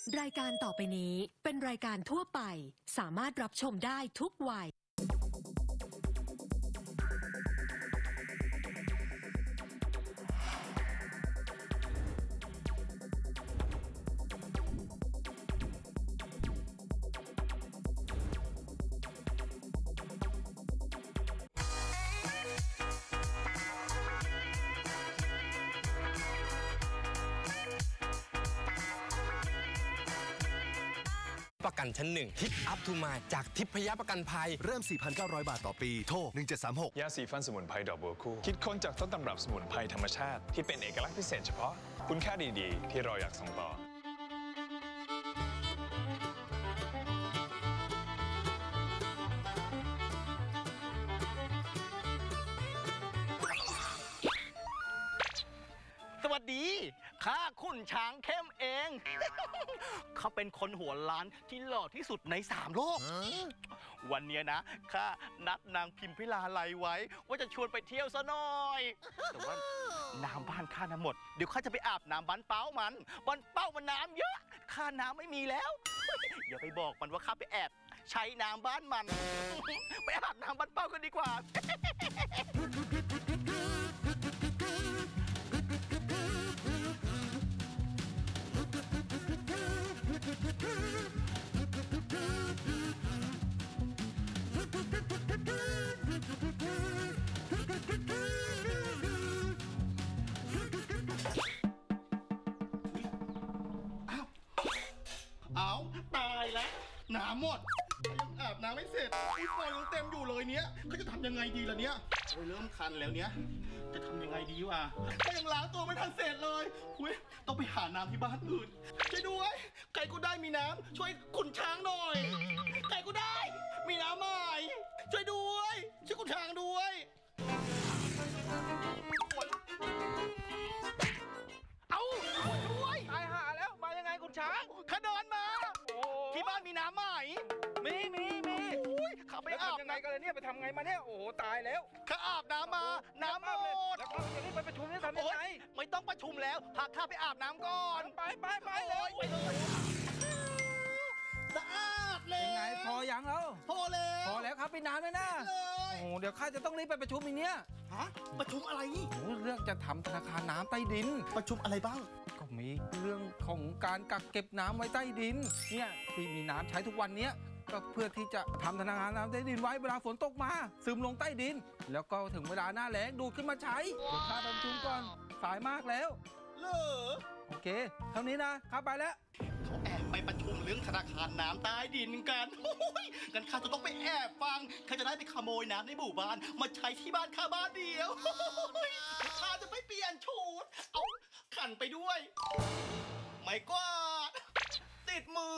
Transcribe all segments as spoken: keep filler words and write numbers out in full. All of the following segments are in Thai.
รายการต่อไปนี้เป็นรายการทั่วไปสามารถรับชมได้ทุกวัยประกันชั้นหนึ่งทิปอัพทูมาจากทิพยประกันภัยเริ่ม สี่พันเก้าร้อย บาทต่อปีโทรหนึ่งเจ็ดสามหกยาสีฟันสมุนไพรดอกบัวคู่คิดค้นจากต้นตำรับสมุนไพรธรรมชาติที่เป็นเอกลักษณ์พิเศษเฉพาะคุณค่าดีๆที่เราอยากส่งต่อสวัสดีข้าขุนช้างเข้มเอง เขาเป็นคนหัวล้านที่หล่อที่สุดในสามโลก วันนี้นะข้านัดนางพิมพิลาไลไว้ ว่าจะชวนไปเที่ยวซะหน่อย แต่ว่าน้ำบ้านข้าน้ำหมดเดี๋ยวข้าจะไปอาบน้ำบ้านเป้ามันบ้านเป้ามันน้ำเยอะข้าน้ำไม่มีแล้ว อย่าไปบอกมันว่าข้าไปแอบใช้น้ำบ้านมัน ไปอาบน้ำบ้านเป้ากันดีกว่า เอาตายแล้วน้ำหมดยังอาบน้ำไม่เสร็จอุ้ยฟอยยังเต็มอยู่เลยเนี้ยเขาจะทำยังไงดีล่ะเนี้ยโอ้ยเริ่มคันแล้วเนี้ยจะทำยังไงดีวะก็ยังล้างตัวไม่ทันเสร็จเลยอุ้ยต้องไปหาน้ำที่บ้านอื่นช่วยด้วยใครก็ได้มีน้ำช่วยขุนช้างหน่อยใครก็ได้มีน้ำใหม่ช่วยด้วยช่วยขุนช้างด้วยเอาด้วยตายหาแล้วมายังไงขุนช้างข้าเดินมาที่บ้านมีน้ำไหมมีมีมีข้าไปอาบยังไงกันเลยเนี่ยไปทำไงมาเนี่ยโอ้โหตายแล้วข้าอาบน้ำมาน้ำหมดแล้วเขาจะรีบไปประชุมนี่ทำยังไงไม่ต้องประชุมแล้วพาข้าไปอาบน้ำก่อนไปไปไปเลยไปเลยสะอาดเลยเป็นไงพอยังแล้วพอแล้วพอแล้วครับพี่น้ำเลยนะโอ้เดี๋ยวข้าจะต้องรีบไปประชุมอีกเนี้ยฮะประชุมอะไรโอ้เรื่องจะทำธนาคารน้ำใต้ดินประชุมอะไรบ้างก็มีเรื่องของการกักเก็บน้ำไว้ใต้ดินเนี่ยที่มีน้ำใช้ทุกวันเนี้ยก็เพื่อที่จะทำธนาคารน้ำใต้ดินไว้เวลาฝนตกมาซึมลงใต้ดินแล้วก็ถึงเวลาหน้าแล้งดูดขึ้นมาใช้เดี๋ยวข้าไปประชุมก่อนสายมากแล้วเหรอโอเคเท่านี้นะข้าไปแล้วเขาแอบไปประชุมเรื่องธนาคารน้ำใต้ดินกันงั้นข้าจะต้องไปแอบฟังข้าจะได้ไปขโมยน้ำในหมู่บ้านมาใช้ที่บ้านข้าบ้านเดียวข้าจะไปเปลี่ยนชุดเอาขันไปด้วยไม่กวาดติดมือ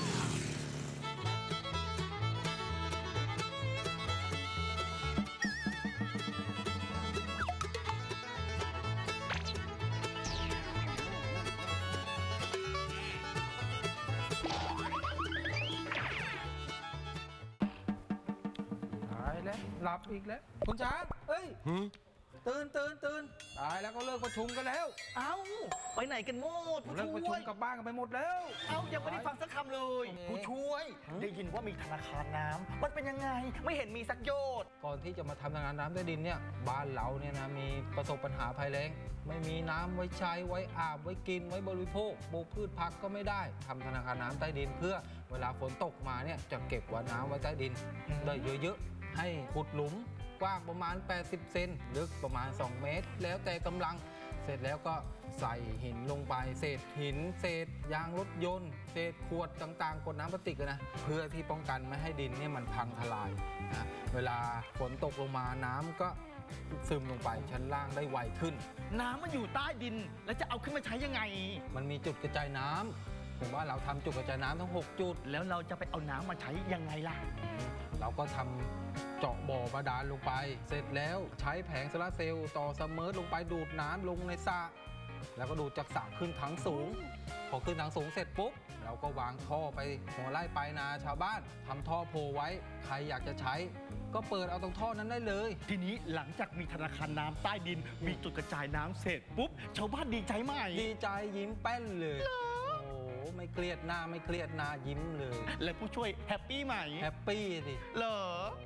หลับอีกแล้วคุณช้างเอ้ยตื่นตื่นตื่นตายแล้วก็เลิกประชุมกันแล้วเอ้าไปไหนกันหมดเลิกประชุมกลับบ้านกันไปหมดแล้วเอ้ายังไม่ได้ฟังสักคำเลยผู้ช่วยได้ยินว่ามีธนาคารน้ำมันเป็นยังไงไม่เห็นมีสักโยชน์ก่อนที่จะมาทำธนาคารน้ำใต้ดินเนี่ยบ้านเราเนี่ยนะมีประสบปัญหาภัยแล้งไม่มีน้ำไว้ใช้ไว้อาบไว้กินไว้บริโภคปลูกพืชผักก็ไม่ได้ทำธนาคารน้ำใต้ดินเพื่อเวลาฝนตกมาเนี่ยจะเก็บไว้น้ำไว้ใต้ดินได้เยอะๆให้ขุดหลุมกว้างประมาณแปดสิบเซนลึกประมาณสองเมตรแล้วแต่กำลังเสร็จแล้วก็ใส่หินลงไปเศษหินเศษยางรถยนต์เศษขวดต่างๆขวดน้ำพลาสติกนะเพื่อที่ป้องกันไม่ให้ดินเนี่ยมันพังทลายนะเวลาฝนตกลงมาน้ำก็ซึมลงไปชั้นล่างได้ไวขึ้นน้ำมันอยู่ใต้ดินแล้วจะเอาขึ้นมาใช้ยังไงมันมีจุดกระจายน้ำผมว่าเราทำจุดกระจายน้ำทั้งหกจุดแล้วเราจะไปเอาน้ำมาใช้ยังไงล่ะเราก็ทำเจาะบ่อบาดาลลงไปเสร็จแล้วใช้แผงโซลาร์เซลล์ต่อเสมอลงไปดูดน้ำลงในสระแล้วก็ดูดจากสระขึ้นถังสูงพอขึ้นถังสูงเสร็จปุ๊บเราก็วางท่อไปหัวไร่ปลายนาชาวบ้านทำท่อโพไว้ใครอยากจะใช้ก็เปิดเอาตรงท่อนั้นได้เลยทีนี้หลังจากมีธนาคารน้ำใต้ดินมีจุดกระจายน้ำเสร็จปุ๊บชาวบ้านดีใจไหมดีใจยิ้มแป้นเลยโอ้ไม่เครียดหน้าไม่เครียดหน้ายิ้มเลยและผู้ช่วยแฮปปี้ไหมแฮปปี้ดิเหรอ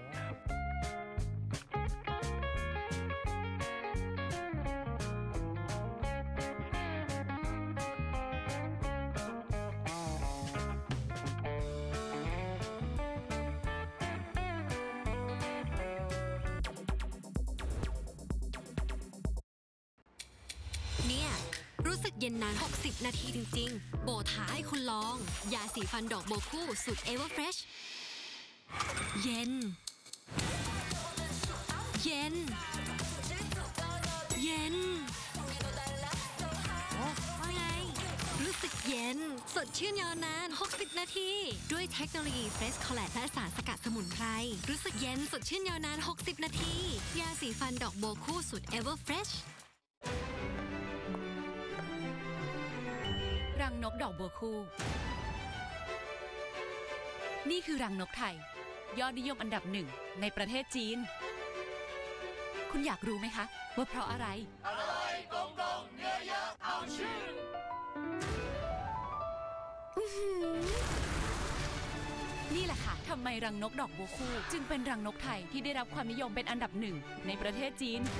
เนี่ยรู้สึกเย็นนาน หกสิบ นาทีจริงๆ โบท้าให้คุณลอง ยาสีฟันดอกโบคู่สูตร Everfresh เย็น เย็น เย็นโอ้ว่าไง รู้สึกเย็น สดชื่นยาวนาน หกสิบ นาที ด้วยเทคโนโลยี Fresh Collect และสารสกัดสมุนไพร รู้สึกเย็น สดชื่นยาวนาน หกสิบ นาที ยาสีฟันดอกโบคู่สูตร Everfresh รังนกดอกบัวคู่นี่คือรังนกไทยยอดนิยมอันดับหนึ่งในประเทศจีนคุณอยากรู้ไหมคะว่าเพราะอะไรอร่อยกลมกลมเนื้อเยอะเอาชื่อนี่แหละค่ะทำไมรังนกดอกบัวคู่จึงเป็นรังนกไทยที่ได้รับความนิยมเป็นอันดับหนึ่งในประเทศจีน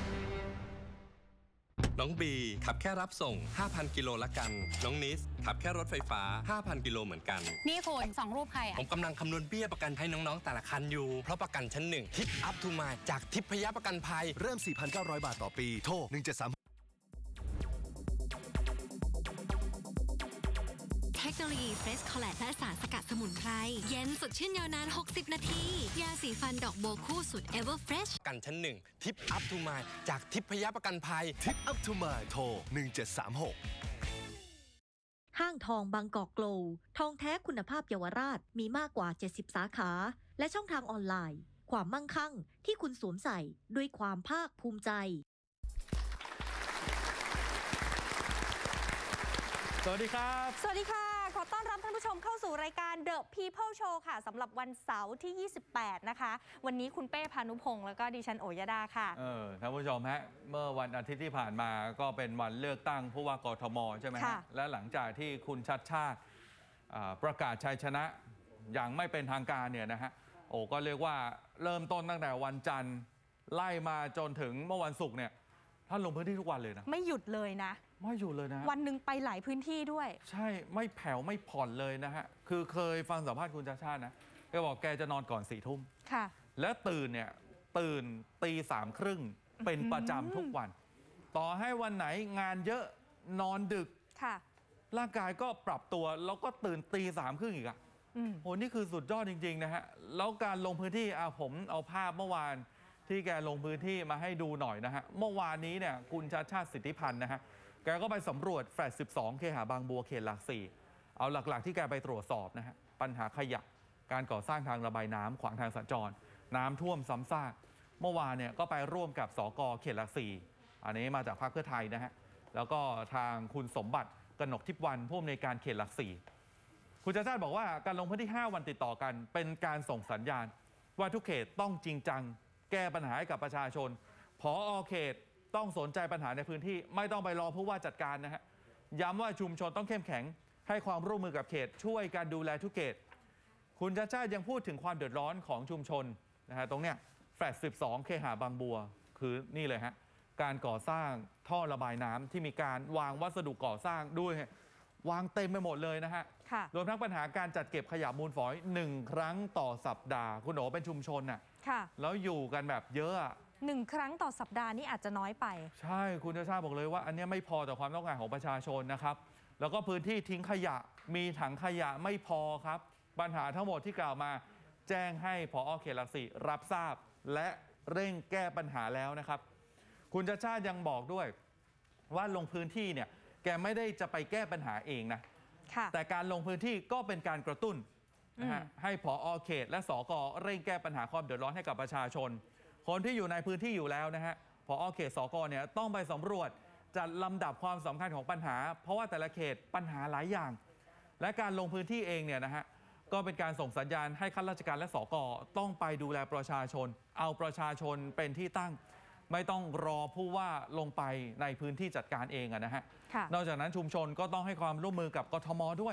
น้องบีขับแค่รับส่ง ห้าพัน กิโลละกัน น้องนิสขับแค่รถไฟฟ้า ห้าพัน กิโลเหมือนกันนี่คุณสองรูปใครอ่ะผมกำลังคำนวณเบี้ยประกันให้น้องๆแต่ละคันอยู่ เพราะประกันชั้นหนึ่งทิปอัพทูมาจากทิพยประกันภัยเริ่ม สี่พันเก้าร้อย บาทต่อปี โทร หนึ่งเจ็ดสามหกเทคโนโลยี Fresh Collect และสารสกัดสมุนไพร เย็นสดชื่นยาวนาน หกสิบ นาที ยาสีฟันดอกโบคู่สูตร Everfresh ประกันชั้นหนึ่งทิปอัพทูมาจากทิพยประกันภัยทิปอัพทูมาโทร หนึ่งเจ็ดสามหกห้างทองบางกอกโกลว์ทองแท้คุณภาพเยาวราชมีมากกว่า เจ็ดสิบ สาขา และช่องทางออนไลน์ ความมั่งคั่งที่คุณสวมใส่ด้วยความภาคภูมิใจสวัสดีครับสวัสดีค่ะ ขอต้อนรับท่านผู้ชมเข้าสู่รายการ The People Show ค่ะสำหรับวันเสาร์ที่ ยี่สิบแปด นะคะ วันนี้คุณเป้พานุพงศ์แล้วก็ดิฉันโอยดาค่ะเออท่านผู้ชมฮะเมื่อวันอาทิตย์ที่ผ่านมาก็เป็นวันเลือกตั้งผู้ว่ากทมใช่ไหมฮะและหลังจากที่คุณชัดชาติประกาศชัยชนะอย่างไม่เป็นทางการเนี่ยนะฮะโอ้ก็เรียกว่าเริ่มต้นตั้งแต่วันจันทร์ไล่มาจนถึงเมื่อวันศุกร์เนี่ยท่านลงพื้นที่ทุกวันเลยนะไม่หยุดเลยนะไม่หยุดเลยนะวันหนึ่งไปหลายพื้นที่ด้วยใช่ไม่แผ่วไม่ผ่อนเลยนะฮะคือเคยฟังสัมภาษณ์คุณชัดชาตินะแกบอกแกจะนอนก่อนสี่ทุ่มค่ะและตื่นเนี่ยตื่นตีสามครึ่งเป็นประจำทุกวันต่อให้วันไหนงานเยอะนอนดึกค่ะร่างกายก็ปรับตัวแล้วก็ตื่นตีสามครึ่งอีกอ่ะโหนี่คือสุดยอดจริงๆนะฮะแล้วการลงพื้นที่อ่ะผมเอาภาพเมื่อวานที่แกลงพื้นที่มาให้ดูหน่อยนะฮะเมื่อวานนี้เนี่ยคุณชัดชาติสิทธิพันธ์นะฮะแกก็ไปสำรวจแฟลตสิบสองเคหะบางบัวเขตหลักสี่เอาหลักๆที่แกไปตรวจสอบนะฮะปัญหาขยะการก่อสร้างทางระบายน้ำขวางทางสัญจรน้ำท่วมซ้ำซากเมื่อวานเนี่ยก็ไปร่วมกับสกเขตหลักสี่อันนี้มาจากพรรคเพื่อไทยนะฮะแล้วก็ทางคุณสมบัติกนกทิพย์วันผู้อำนวยการเขตหลักสี่คุณชัดชาติบอกว่าการลงพื้นที่ห้าวันติดต่อกันเป็นการส่งสัญญาณว่าทุกเขตต้องจริงจังแก้ปัญหาให้กับประชาชนผอ.เขตต้องสนใจปัญหาในพื้นที่ไม่ต้องไปรอผู้ว่าจัดการนะฮะย้ำว่าชุมชนต้องเข้มแข็งให้ความร่วมมือกับเขตช่วยการดูแลทุกเขตคุณชัดชาติยังพูดถึงความเดือดร้อนของชุมชนนะฮะตรงเนี้ยแฟลตสิบสองเคหะบางบัวคือนี่เลยฮะการก่อสร้างท่อระบายน้ำที่มีการวางวัสดุก่อสร้างด้วยวางเต็มไปหมดเลยนะฮะรวมทั้งปัญหาการจัดเก็บขยะมูลฝอยหนึ่งครั้งต่อสัปดาห์คุณโอ๋เป็นชุมชนน่ะแล้วอยู่กันแบบเยอะหนึ่งครั้งต่อสัปดาห์นี่อาจจะน้อยไปใช่คุณชัดชาติบอกเลยว่าอันนี้ไม่พอต่อความต้องการของประชาชนนะครับแล้วก็พื้นที่ทิ้งขยะมีถังขยะไม่พอครับปัญหาทั้งหมดที่กล่าวมาแจ้งให้ผอ.เขตหลักสี่รับทราบและเร่งแก้ปัญหาแล้วนะครับคุณชัดชาติยังบอกด้วยว่าลงพื้นที่เนี่ยแกไม่ได้จะไปแก้ปัญหาเองนะแต่การลงพื้นที่ก็เป็นการกระตุ้นนะฮะให้ผอ.เขตและสก.เร่งแก้ปัญหาความเดือดร้อนให้กับประชาชนคนที่อยู่ในพื้นที่อยู่แล้วนะฮะผอ.เขตสก.เนี่ยต้องไปสำรวจจัดลำดับความสำคัญของปัญหาเพราะว่าแต่ละเขตปัญหาหลายอย่างและการลงพื้นที่เองเนี่ยนะฮะก็เป็นการส่งสัญญาณให้ข้าราชการและสก.ต้องไปดูแลประชาชนเอาประชาชนเป็นที่ตั้งไม่ต้องรอผู้ว่าลงไปในพื้นที่จัดการเองนะฮะนอกจากนั้นชุมชนก็ต้องให้ความร่วมมือกับกทมด้วย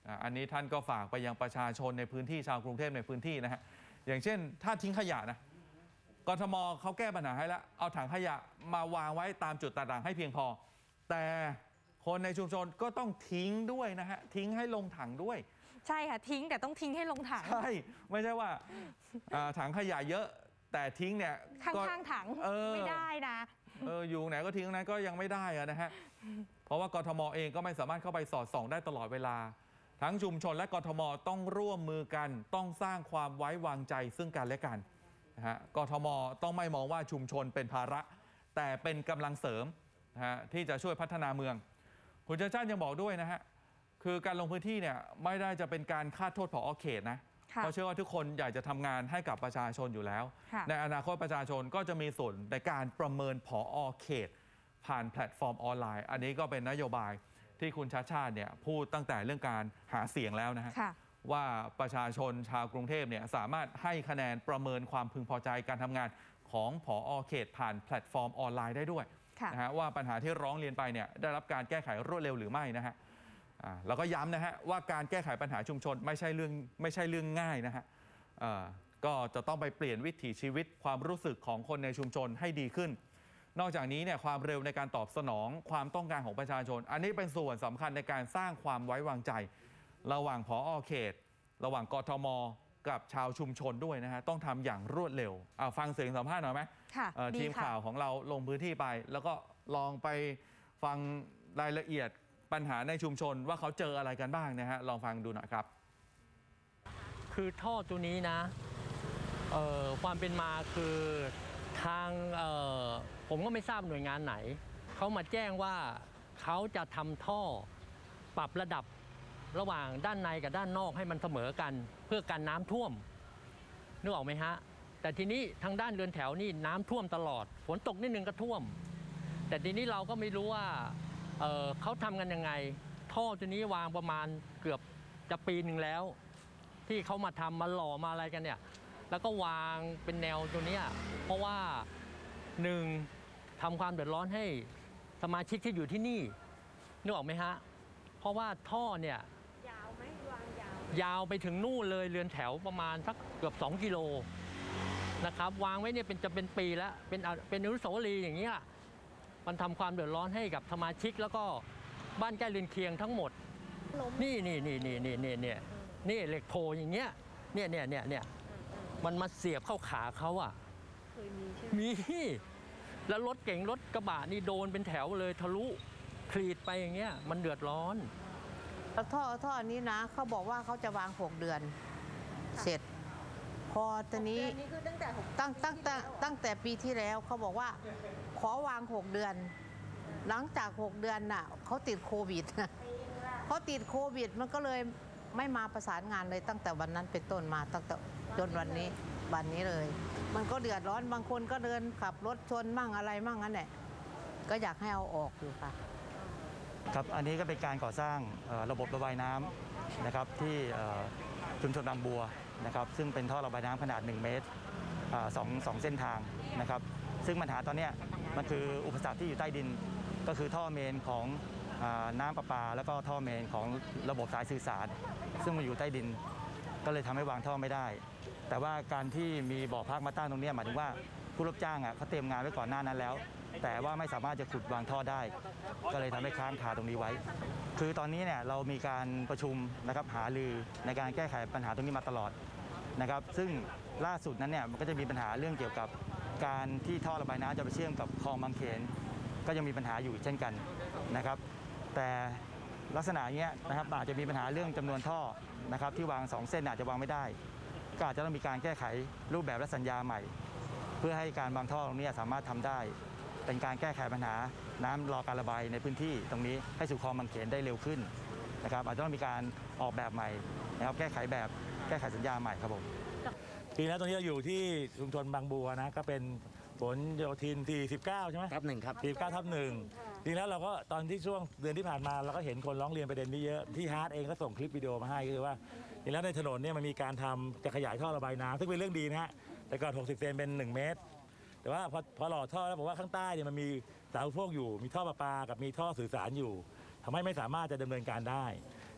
อ่ะอันนี้ท่านก็ฝากไปยังประชาชนในพื้นที่ชาวกรุงเทพในพื้นที่นะฮะอย่างเช่นถ้าทิ้งขยะนะกทมเขาแก้ปัญหาให้แล้วเอาถังขยะมาวางไว้ตามจุดต่างๆให้เพียงพอแต่คนในชุมชนก็ต้องทิ้งด้วยนะฮะทิ้งให้ลงถังด้วยใช่ค่ะทิ้งแต่ต้องทิ้งให้ลงถังใช่ไม่ใช่ว่าถังขยะเยอะแต่ทิ้งเนี่ยข้างๆถังไม่ได้นะเอออยู่ไหนก็ทิ้งนั้นก็ยังไม่ได้อะนะฮะเพราะว่ากทมเองก็ไม่สามารถเข้าไปสอดส่องได้ตลอดเวลาทั้งชุมชนและกทมต้องร่วมมือกันต้องสร้างความไว้วางใจซึ่งกันและกันนะฮะกทมต้องไม่มองว่าชุมชนเป็นภาระแต่เป็นกำลังเสริมนะฮะที่จะช่วยพัฒนาเมืองคุณชาติชาติยังบอกด้วยนะฮะคือการลงพื้นที่เนี่ยไม่ได้จะเป็นการคาดโทษผอ.เขตนะเพราะเชื่อว่าทุกคนอยากจะทำงานให้กับประชาชนอยู่แล้วในอนาคตประชาชนก็จะมีส่วนในการประเมินผอ.เขตผ่านแพลตฟอร์มออนไลน์อันนี้ก็เป็นนโยบายที่คุณชาติชาติเนี่ยพูดตั้งแต่เรื่องการหาเสียงแล้วนะฮะว่าประชาชนชาวกรุงเทพเนี่ยสามารถให้คะแนนประเมินความพึงพอใจการทำงานของผอ.เขตผ่านแพลตฟอร์มออนไลน์ได้ด้วยนะฮะว่าปัญหาที่ร้องเรียนไปเนี่ยได้รับการแก้ไขรวดเร็วหรือไม่นะฮะแล้วก็ย้ำนะฮะว่าการแก้ไขปัญหาชุมชนไม่ใช่เรื่องไม่ใช่เรื่องง่ายนะฮะก็จะต้องไปเปลี่ยนวิถีชีวิตความรู้สึกของคนในชุมชนให้ดีขึ้นนอกจากนี้เนี่ยความเร็วในการตอบสนองความต้องการของประชาชนอันนี้เป็นส่วนสำคัญในการสร้างความไว้วางใจระหว่างผอ.เขตระหว่างกทม.กับชาวชุมชนด้วยนะฮะต้องทำอย่างรวดเร็วเอาฟังเสียงสัมภาษณ์หน่อยไหมทีมข่าวของเราลงพื้นที่ไปแล้วก็ลองไปฟังรายละเอียดปัญหาในชุมชนว่าเขาเจออะไรกันบ้างนะฮะลองฟังดูหน่อยครับคือท่อตัวนี้นะความเป็นมาคือทางผมก็ไม่ทราบหน่วยงานไหนเขามาแจ้งว่าเขาจะทำท่อปรับระดับระหว่างด้านในกับด้านนอกให้มันเสมอกันเพื่อกันน้ำท่วมนึกออกไหมฮะแต่ทีนี้ทางด้านเรือนแถวนี่น้ำท่วมตลอดฝนตกนิดนึงก็ท่วมแต่ทีนี้เราก็ไม่รู้ว่า เ, เขาทำกันยังไงท่อตัวนี้วางประมาณเกือบจะปีหนึ่งแล้วที่เขามาทำมาหล่อมาอะไรกันเนี่ยแล้วก็วางเป็นแนวตัวนี้เพราะว่าหนึ่งทำความเดือดร้อนให้สมาชิกที่อยู่ที่นี่นึกออกไหมฮะเพราะว่าท่อเนี่ยยาวไหมวางยาวยาวไปถึงนู่นเลยเรือนแถวประมาณสักเกือบสองกิโลนะครับวางไว้เนี่ยเป็นจะเป็นปีแล้วเป็นเป็นอนุสาวรีย์อย่างนี้มันทำความเดือดร้อนให้กับสมาชิกแล้วก็บ้านใกล้เรือนเคียงทั้งหมดนี่นี่นี่นี่นี่นี่เนี่ยนี่เหล็กโพอย่างเงี้ยเนี่ยเนี่ยเนี่ยเนี่ยมันมาเสียบเข้าขาเขาอ่ะเคยมีใช่ไหมมีแล้วรถเก๋งรถกระบะนี่โดนเป็นแถวเลยทะลุคลีดไปอย่างเงี้ยมันเดือดร้อนแล้วท่อท่อนี้นะเขาบอกว่าเขาจะวางหกเดือนเสร็จพอตอนนี้ตั้งแต่ตั้งตั้งแต่ตั้งแต่ปีที่แล้วเขาบอกว่าขอวางหกเดือนหลังจากหกเดือนน่ะเขาติดโควิดเขาติดโควิดมันก็เลยไม่มาประสานงานเลยตั้งแต่วันนั้นเป็นต้นมาตั้งแต่จนวันนี้วันนี้เลยมันก็เดือดร้อนบางคนก็เดินขับรถชนมั่งอะไรมั่งนั่นแหละก็อยากให้เอาออกอยู่ค่ะครับอันนี้ก็เป็นการก่อสร้างระบบระบายน้ำนะครับที่ชุมชนบางบัวนะครับซึ่งเป็นท่อระบายน้ำขนาดหนึ่งเมตรสองสองเส้นทางนะครับซึ่งปัญหาตอนนี้มันคืออุปสรรคที่อยู่ใต้ดินก็คือท่อเมนของน้ำประปาแล้วก็ท่อเมนของระบบสายสื่อสารซึ่งมันอยู่ใต้ดินก็เลยทำให้วางท่อไม่ได้แต่ว่าการที่มีบ่อพักมาตั้งตรงนี้หมายถึงว่าผู้รับจ้างอ่ะเขาเตรียมงานไว้ก่อนหน้านั้นแล้วแต่ว่าไม่สามารถจะขุดวางท่อได้ก็เลยทำให้ค้างคาตรงนี้ไว้คือตอนนี้เนี่ยเรามีการประชุมนะครับหารือในการแก้ไขปัญหาตรงนี้มาตลอดนะครับซึ่งล่าสุดนั้นเนี่ยมันก็จะมีปัญหาเรื่องเกี่ยวกับการที่ท่อระบายน้ำจะไปเชื่อมกับคลองบางเขนก็ยังมีปัญหาอยู่เช่นกันนะครับแต่ลักษณะอย่างเงี้ยนะครับอาจจะมีปัญหาเรื่องจำนวนท่อนะครับที่วางสองเส้นอาจจะวางไม่ได้ก็อาจจะต้องมีการแก้ไขรูปแบบและสัญญาใหม่เพื่อให้การวางท่อตรงนี้สามารถทำได้เป็นการแก้ไขปัญหาน้ำรอการระบายในพื้นที่ตรงนี้ให้สู่คลองบางเขนได้เร็วขึ้นนะครับอาจจะต้องมีการออกแบบใหม่นะครับแก้ไขแบบแก้ไขสัญญาใหม่ครับผมทีนี้ตรงนี้เราอยู่ที่ชุมชนบางบัวนะก็เป็นผลโยธินที่สิบเก้าใช่ไหมทับหนึ่งครับสี่สิบเก้าทับหนึ่งจริงแล้วเราก็ตอนที่ช่วงเดือนที่ผ่านมาเราก็เห็นคนร้องเรียนประเด็นนี้เยอะที่ฮาร์ดเองก็ส่งคลิปวิดีโอมาให้คือว่าจริงแล้วในถนนเนี่ยมันมีการทำจะขยายท่อระบายน้ำซึ่งเป็นเรื่องดีนะฮะแต่ก่อนหกสิบเซนเป็นหนึ่งเมตรแต่ว่าพอพอหล่อท่อแล้วบอกว่าข้างใต้เนี่ยมันมีเสาพวกอยู่มีท่อประปากับมีท่อสื่อสารอยู่ทำให้ไม่สามารถจะดำเนินการได้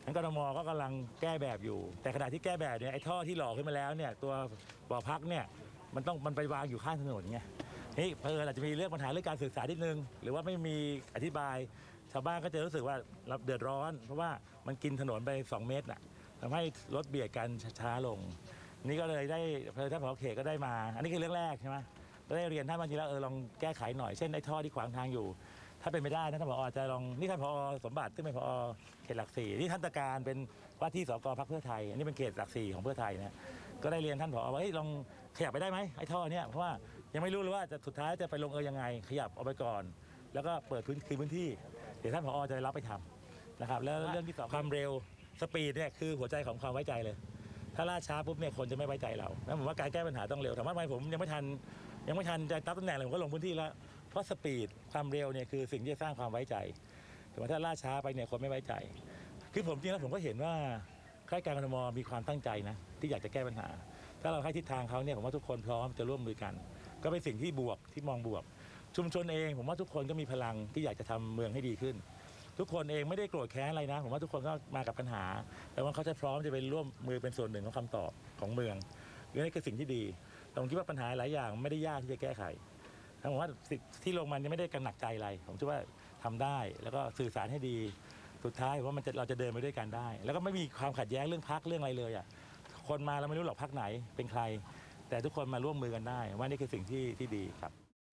ทั้งกทมก็กำลังแก้แบบอยู่ แต่ขณะที่แก้แบบเนี่ยไอ้ท่อที่หล่อขึ้นมาแล้วเนี่ยตัวบ่อพักเนี่ยมันต้องมันไปวางอยู่ข้างถนนไงนี่เพิ่นอาจจะมีเรื่องปัญหาเรื่องการสื่อสารนิดนึงหรือว่าไม่มีอธิบายชาวบ้านก็จะรู้สึกว่าเราเดือดร้อนเพราะว่ามันกินถนนไปสองเมตรน่ะทำให้รถเบียดกันช้าลงนี่ก็เลยได้ท่านผอ.เขตก็ได้มาอันนี้คือเรื่องแรกใช่ไหมก็ได้เรียนท่านบางทีแล้วเออลองแก้ไขหน่อยเช่นไอ้ท่อที่ขวางทางอยู่ถ้าเป็นไม่ได้นะท่านผอ.จะลองนี่ท่านผอ.สมบัติซึ่งเป็นผอ.เขตหลักสี่นี่ท่านตะการเป็นว่าที่สกพรรคเพื่อไทยอันนี้เป็นเขตหลักสี่ของเพื่อไทยนะก็ได้เรียนท่านผอ.ว่าลองขยับไปได้ไหมไอ้ท่อเนี่ยเพราะว่ายังไม่รู้เลยว่าจะสุดท้ายจะไปลงเอยยังไงขยับออกไปก่อนแล้วก็เปิดพื้นคืนพื้นที่เดี๋ยวท่านผอ.จะรับไปทำนะครับแล้วเรื่องที่สองความเร็วสปีดเนี่ยคือหัวใจของความไว้ใจเลยถ้าล่าช้าปุ๊บเนี่ยคนจะไม่ไว้ใจเราแล้วผมว่าการแก้ปัญหาต้องเร็วถามว่าทำไมผมยังไม่ทันยังไม่ทันจะรับตำแหน่งเลยผมก็ลงพื้นที่แล้วเพราะสปีดความเร็วเนี่ยคือสิ่งที่จะสร้างความไว้ใจแต่ว่าถ้าล่าช้าไปเนี่ยคนไม่ไว้ใจคือผมจริงแล้วผมก็เห็นว่าข้าราชการกทมมีความตั้งใจนะที่อยากจะแก้ปัญหาถ้าเราให้ทิศทางเขาเนี่ยผมว่าทุกคนพร้อมจะร่วมมือกันก็เป็นสิ่งที่บวกที่มองบวกชุมชนเองผมว่าทุกคนก็มีพลังที่อยากจะทำเมืองให้ดีขึ้นทุกคนเองไม่ได้โกรธแค้นอะไรนะผมว่าทุกคนก็มากับปัญหาแต่ว่าเขาจะพร้อมจะไปร่วมมือเป็นส่วนหนึ่งของคำตอบของเมืองนี่คือสิ่งที่ดีผมคิดว่าปัญหาหลายอย่างไม่ได้ยากที่จะแก้ไขผมว่าที่ลงมันไม่ได้กันหนักใจอะไรผมคิดว่าทำได้แล้วก็สื่อสารให้ดีสุดท้ายว่ามันจะเราจะเดินไปด้วยกันได้แล้วก็ไม่มีความขัดแย้งเรื่องพรรคเรื่องอะไรเลยอ่ะคนมาเราไม่รู้หรอกพรรคไหนเป็นใครแต่ทุกคนมาร่วมมือกันได้ว่านี่คือสิ่งที่ที่ดีครับ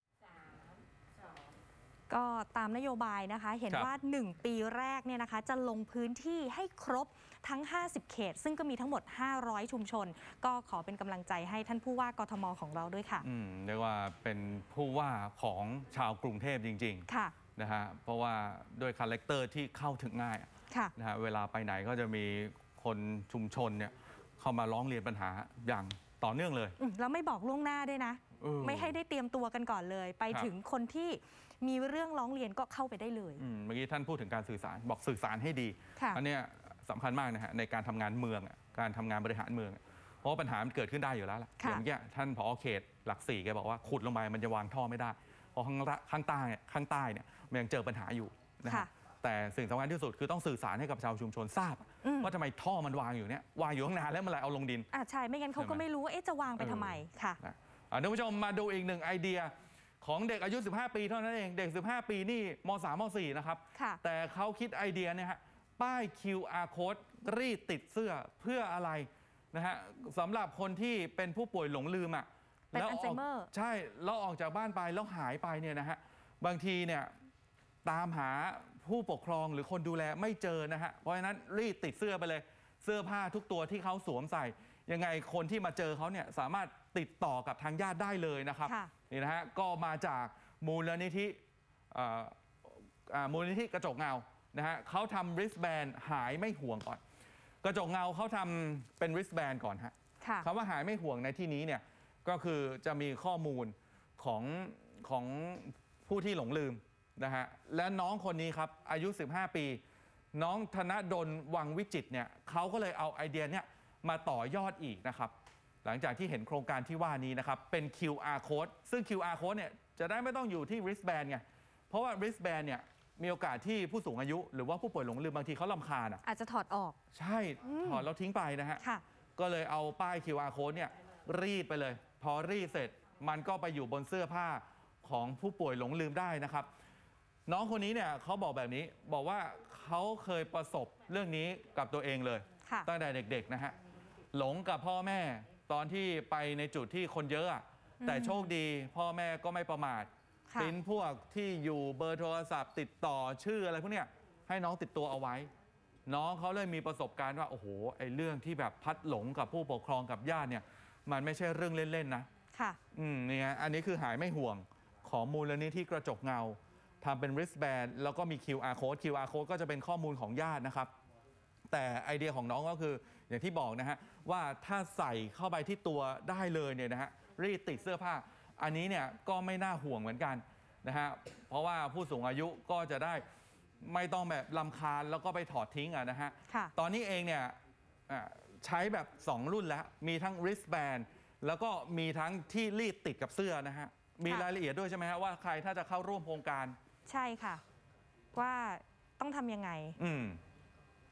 ก็ตามนโยบายนะคะเห็นว่าหนึ่งปีแรกเนี่ยนะคะจะลงพื้นที่ให้ครบทั้งห้าสิบเขตซึ่งก็มีทั้งหมดห้าร้อยชุมชนก็ขอเป็นกำลังใจให้ท่านผู้ว่ากทมของเราด้วยค่ะอืมเรียกว่าเป็นผู้ว่าของชาวกรุงเทพจริงๆค่ะนะฮะเพราะว่าด้วยคาแรคเตอร์ที่เข้าถึงง่ายค่ะนะฮะเวลาไปไหนก็จะมีคนชุมชนเนี่ยเข้ามาร้องเรียนปัญหาอย่างต่อเนื่องเลยแล้วไม่บอกล่วงหน้าด้วยนะไม่ให้ได้เตรียมตัวกันก่อนเลยไปถึงคนที่มีเรื่องร้องเรียนก็เข้าไปได้เลยเมื่อกี้ท่านพูดถึงการสื่อสารบอกสื่อสารให้ดีอันนี้สำคัญมากนะฮะในการทำงานเมืองการทำงานบริหารเมืองเพราะปัญหามันเกิดขึ้นได้อยู่แล้วล่ะอย่างเมื่อกี้ท่านผอ.เขตหลักสี่แกบอกว่าขุดลงไปมันจะวางท่อไม่ได้เพราะข้างข้างใต้ข้างใต้เนี่ยมันยังเจอปัญหาอยู่นะฮะแต่สิ่งสำคัญที่สุดคือต้องสื่อสารให้กับชาวชุมชนทราบว่าทำไมท่อมันวางอยู่เนี่ยวางอยู่ตั้งนานแล้วเมื่อไหร่เอาลงดินอ่าใช่ไม่งั้นเขาก็ไม่รู้ว่าจะวางไปทำไมค่ะท่านผู้ชมมาดูอีกหนึ่งไอเดียของเด็กอายุสิบห้าปีเท่านั้นเองเด็กสิบห้าปีนี่มสาม มสี่นะครับแต่เขาคิดไอเดียเนี่ยฮะป้าย คิว อาร์ Code รีดติดเสื้อเพื่ออะไรนะฮะสำหรับคนที่เป็นผู้ป่วยหลงลืมอ่ะแล้วอัลไซเมอร์ใช่แล้วออกจากบ้านไปแล้วหายไปเนี่ยนะฮะบางทีเนี่ยตามหาผู้ปกครองหรือคนดูแลไม่เจอนะฮะเพราะฉะนั้นรีดติดเสื้อไปเลยเสื้อผ้าทุกตัวที่เขาสวมใส่ยังไงคนที่มาเจอเขาเนี่ยสามารถติดต่อกับทางญาติได้เลยนะครับนี่นะฮะก็มาจากมูลนิธิมูลนิธิกระจกเงานะฮะเขาทำ wristband หายไม่ห่วงก่อนกระจกเงาเขาทำเป็น wristband ก่อนฮะคำว่าหายไม่ห่วงในที่นี้เนี่ยก็คือจะมีข้อมูลของของผู้ที่หลงลืมนะฮะและน้องคนนี้ครับอายุสิบห้าปีน้องธนดลวังวิจิตรเนี่ยเขาก็เลยเอาไอเดียเนี่ยมาต่อยอดอีกนะครับหลังจากที่เห็นโครงการที่ว่านี้นะครับเป็น คิว อาร์ Code ซึ่ง คิว อาร์ Code เนี่ยจะได้ไม่ต้องอยู่ที่ wristband ไงเพราะว่า wristband เนี่ยมีโอกาสที่ผู้สูงอายุหรือว่าผู้ป่วยหลงลืมบางทีเขาลำคาญอ่ะอาจจะถอดออกใช่ถอดแล้วทิ้งไปนะฮะก็เลยเอาป้าย คิว อาร์ Code เนี่ยรีดไปเลยพอรีดเสร็จมันก็ไปอยู่บนเสื้อผ้าของผู้ป่วยหลงลืมได้นะครับน้องคนนี้เนี่ยเขาบอกแบบนี้บอกว่าเขาเคยประสบเรื่องนี้กับตัวเองเลยตั้งแต่เด็กๆนะฮะหลงกับพ่อแม่ตอนที่ไปในจุดที่คนเยอะแต่โชคดีพ่อแม่ก็ไม่ประมาทปริ้นพวกที่อยู่เบอร์โทรศัพท์ติดต่อชื่ออะไรพวกเนี้ยให้น้องติดตัวเอาไว้น้องเขาเลยมีประสบการณ์ว่าโอ้โหไอ้เรื่องที่แบบพัดหลงกับผู้ปกครองกับญาติเนี่ยมันไม่ใช่เรื่องเล่นๆนะค่ะอืมนี่ฮะอันนี้คือหายไม่ห่วงของมูลนิธิกระจกเงาทำเป็น wristband แล้วก็มี คิว อาร์ Code คิว อาร์ Code ก็จะเป็นข้อมูลของญาตินะครับแต่ไอเดียของน้องก็คืออย่างที่บอกนะฮะว่าถ้าใส่เข้าไปที่ตัวได้เลยเนี่ยนะฮะรีดติดเสื้อผ้าอันนี้เนี่ยก็ไม่น่าห่วงเหมือนกันนะฮะเพราะว่าผู้สูงอายุก็จะได้ไม่ต้องแบบรำคาญแล้วก็ไปถอดทิ้งอ่ะนะฮะตอนนี้เองเนี่ยใช้แบบสองรุ่นแล้วมีทั้ง wristband แล้วก็มีทั้งที่รีดติดกับเสื้อนะฮะมีรายละเอียดด้วยใช่ไหมฮะว่าใครถ้าจะเข้าร่วมโครงการใช่ค่ะว่าต้องทำยังไง